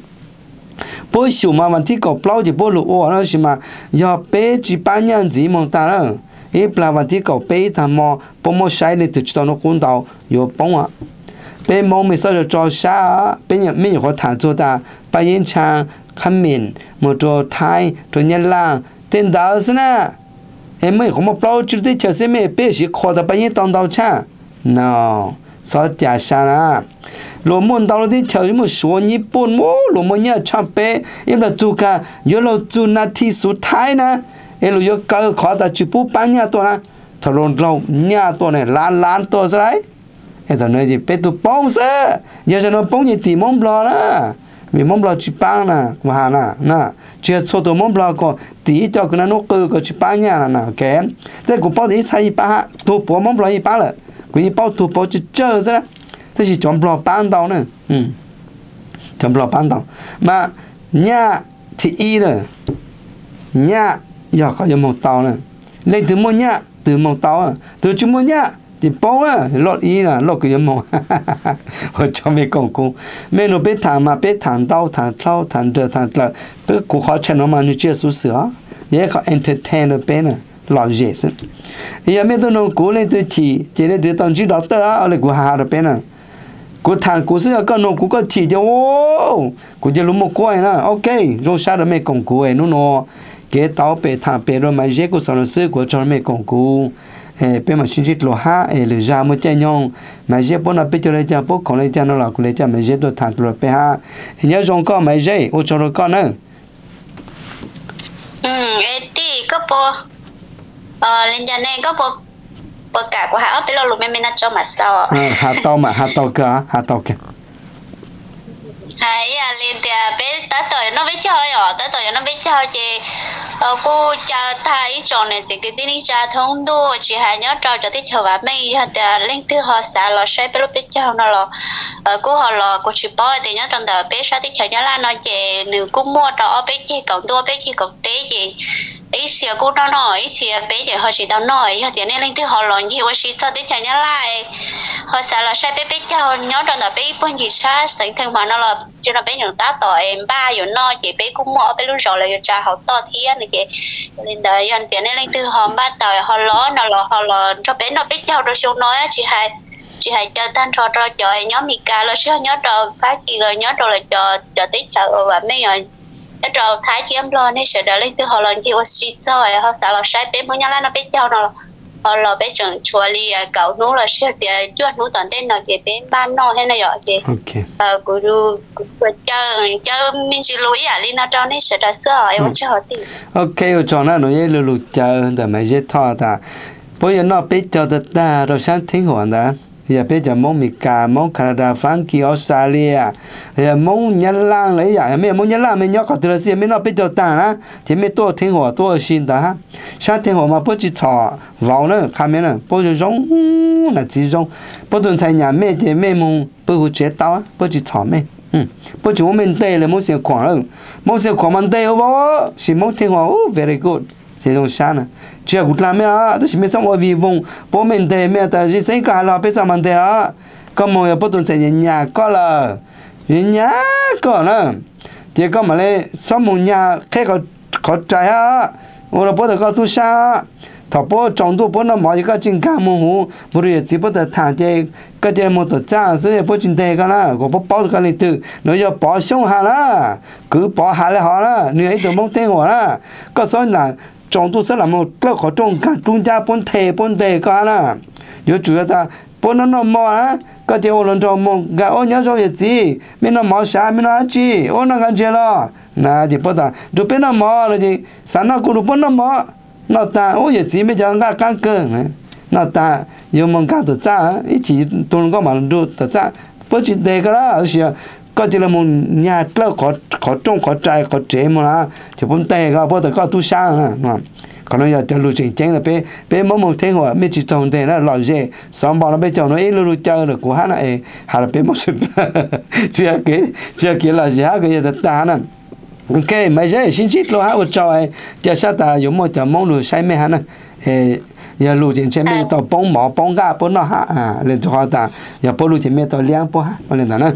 bố siêu màวันที่ có plau chỉ bố lụa nó chỉ mà do bé chỉ ba nhân gì mà ta đó ấy làวันที่ có bé thằng mò bố mò sai nên từ cho nó cũng đào vô bông á bé mò mình sao cho sa bé nhà mình có thằng cho ta ba yên chang khăm miền một chỗ Thái chỗ Nhật Lang tên đó thế nè em mới có một bao nhiêu thứ chờ xem em biết gì khó ta bao nhiêu tông đầu cha no sao giả sao na lỗ môn đầu đi chờ một số nhị bốn mô lỗ môn nhớ chăm bé em là chú cả nhớ là chú na thi số Thái na em là nhớ cơ khó ta chụp bút bao nhiêu tuổi na thằng lồn lâu nhà tuổi này lan lan tuổi rồi em thằng này thì bé tụ bông sao giờ cho nó bông như tì mông bò na vì mông bò chụp băng na mà na na chưa số tổ mông bò có tí cho cái nó cơ có chụp băng nha na kém thế cũng bao tí sai ba tổ bò mông bò ba rồi cũng bao tổ bò chỉ chơi ra thế chỉ chọn bò băng đầu nữa ừ chọn bò băng đầu mà nhà thì y rồi nhá giờ có một tàu này lên từ một nhá từ một tàu à từ chúng một nhá thì bao à lót ý là lót cái mông hồi cho mấy con cô mấy nó biết thằng mà biết thằng đau thằng trâu thằng đờ thằng lợ biết cô khó chơi nó mà như chưa số sữa vậy có entertain được bên à lọt dễ sinh giờ mấy tôi nó cố lên từ chỉ chỉ lên từ tầng chỉ đó tớ ở lại cô hà được bên à cô thằng cô xưa con nó cô có chỉ cho ô cô chỉ lúc một coi nè ok rồi sao được mấy con cô ấy nó nó cái tàu bể thằng bể rồi mà dễ cô sao nó xưa cô cho mấy con cô bên mà xin chít lo ha le ra một chân nhông mà dễ bữa nào bây giờ lấy cha bố còn lấy cha nó là cũng lấy cha mà dễ tôi thằng rồi bé ha nhớ dùng con mà dễ ô cho rồi con nữa ừ thì có bộ ờ lên cha này có bộ bộ cả của họ bây giờ lúc mình mình cho mà sao à hạt tàu mà hạt tàu cả hạt tàu cả hay à lên thì bé tới tuổi nó biết chơi ở tới tuổi nó biết chơi thì ờ cô cha thay chọn này thì cái tin cha thông đô chỉ hay nhớ trò cho thích chờ và mấy hạt lên từ họ xả lò xe bé lúc biết chơi nó lò ờ cô họ lò cô chỉ bỏ thì nhớ trong đời bé sao thích chờ nhớ là nó về nếu cô mua đó bé chỉ còn đua bé chỉ còn té gì ý xìa cô nó nói ý xìa bé để họ chỉ tao nói họ thì nên lên từ họ lò gì họ chỉ sao thích chờ nhớ lại họ xả lò xe bé bé chơi nhớ trong đời bé bốn gì xa sinh thêm mà nó là cho nó bé những tá tội em ba rồi nó chỉ bé cũng mua bé lúc rồi là cha họ to thiên này chị lên đời anh tiền lên từ họ ba tờ họ ló nó ló họ ló cho bé nó biết nhau rồi xuống nói chị hay chị hay cho tan trò trò cho nhóm Mika lo xưa nhớ trò phát kỳ rồi nhớ trò là trò trò tí trò và mấy người cái trò thái thì em lo nên sẽ đợi lên từ họ lần chị street rồi họ sợ là sai bé muốn nhớ là nó biết nhau nó họ lo bé chẳng chùa li cậu nó là xưa thì chuột nó toàn tên là chị bé ban nó hay là giỏi chị ờ cô du cho cho mình chỉ lưu ý à li nó cho nên sẽ đợi xưa em muốn cho họ tìm ok ở chỗ nào nó dễ lưu lưu chờ để mà dễ thọ ta bây giờ nó biết cho ta rồi sáng tiếng hoàn đó giờ bây giờ mong Mika mong Canada Phan Kỳ Australia giờ mong Nhật Lan lấy giờ mấy mong Nhật Lan mấy nhóc ở từ xưa mấy nó biết cho ta á thì mấy tôi tiếng hòa tôi xin đó ha sáng tiếng hòa mà bố chỉ thọ vào nữa看没呢不就giống là chỉ giống不准在nhà mấy thì mấy mong不会接到啊不只炒mấy ừ不只我们对了目前狂了目前狂man对好不是目tiếng hòa very good这种啥呢只要gut làm à都是没什么vi vong bố mình对没的是谁搞了别上man对啊咁么又不准在nhà có là nhà có nữa thì có mà lấy sáu mùng nhà khai có có trái á我了不得搞多啥thọ bố trong tu bố nó mọi cái chuyện cả mù hú bố rồi chỉ bố được thằng chơi cái chơi một tổ cha rồi bố chuyện thế cái là có bố bảo được cái này từ nó giờ bỏ xong hà là cứ bỏ hà lại họ là người ấy tụi mong tên họ là có số là trong tu sẽ là một cái khó trong cả trung gia bốn thề bốn thề cái là giờ chủ yếu ta bố nó nó mò á cái chơi ô lần trong mong cái ô nhớ rồi gì mình nó mò sao mình nó ăn gì ô nó ăn gì lo nè thì bố ta rồi bên nó mò là gì sáng nó cũng được bốn nó mò nó ta ô giờ chỉ mới cho người căng cơ này nó ta yêu mong cả tự cha ý chỉ tuần có mà được tự cha bớt chỉ để cái đó là có chỉ là một nhà lâu có có trong có trai có trẻ mà là thì bốn tay cái bớt có tu sang nè còn bây giờ cho lưu trình chén là bé bé mỗi một thế hòa mấy chỉ trong thế là lòi dễ xong bảo nó bé chồng nó ít lưu chơi được của hắn này hà là bé một sự chưa cái chưa cái là gì hết cái gì ta nè ok mấy giờ xin chít lo ha ở tròi giờ sao ta dùng một chấm mong lùi say mê hắn nè giờ lùi trên trên mê tàu bông mỏ bông gà bông nó ha à lên cho họ ta giờ bông lùi trên mê tàu liang bông ha lên đó nè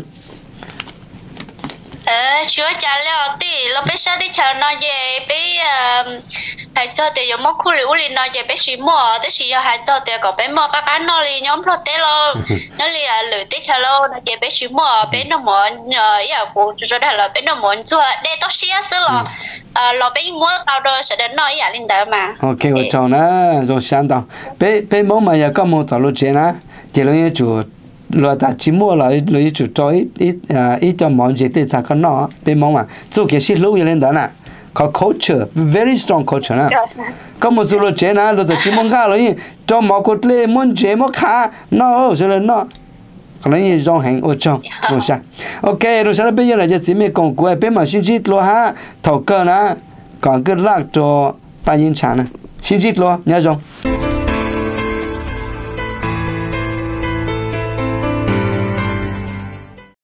ờ chúa cha leo tí lo bé sao đi chờ nó về bé hay cho thì dùng một khu liu liền nó về bé chỉ mua tới chỉ giờ hay cho thì còn bé mua các cái nó liền nhóm lo té lo nó liền lười té chờ lo nó về bé chỉ mua bé nó muốn nhờ ý là của cho đây là bé nó muốn cho để tao xia xứ lo ờ lo bé mua tao rồi sẽ đến nói ý là linh đó mà ok ở chỗ nè rồi sáng tao bé bé mua mà giờ có một tàu lúa trên á chỉ là những chủ rồi ta chỉ mua là lấy chủ cho ít ít à ít cho món gì để sao cái nó bên mong mà做cái gì lâu lên đó nè có culture very strong culture nè có một số lúc chế nè rồi ta chỉ mong cả rồi cho món cốt lê món chế món khá nó rồi là nó còn lấy rong hành ở trong rồi sao ok rồi sau đó bây giờ là chỉ mình còn của bên mà xin chít lo ha thầu cơ nè còn cứ lắc cho ba yên trà nè xin chít lo nhớ không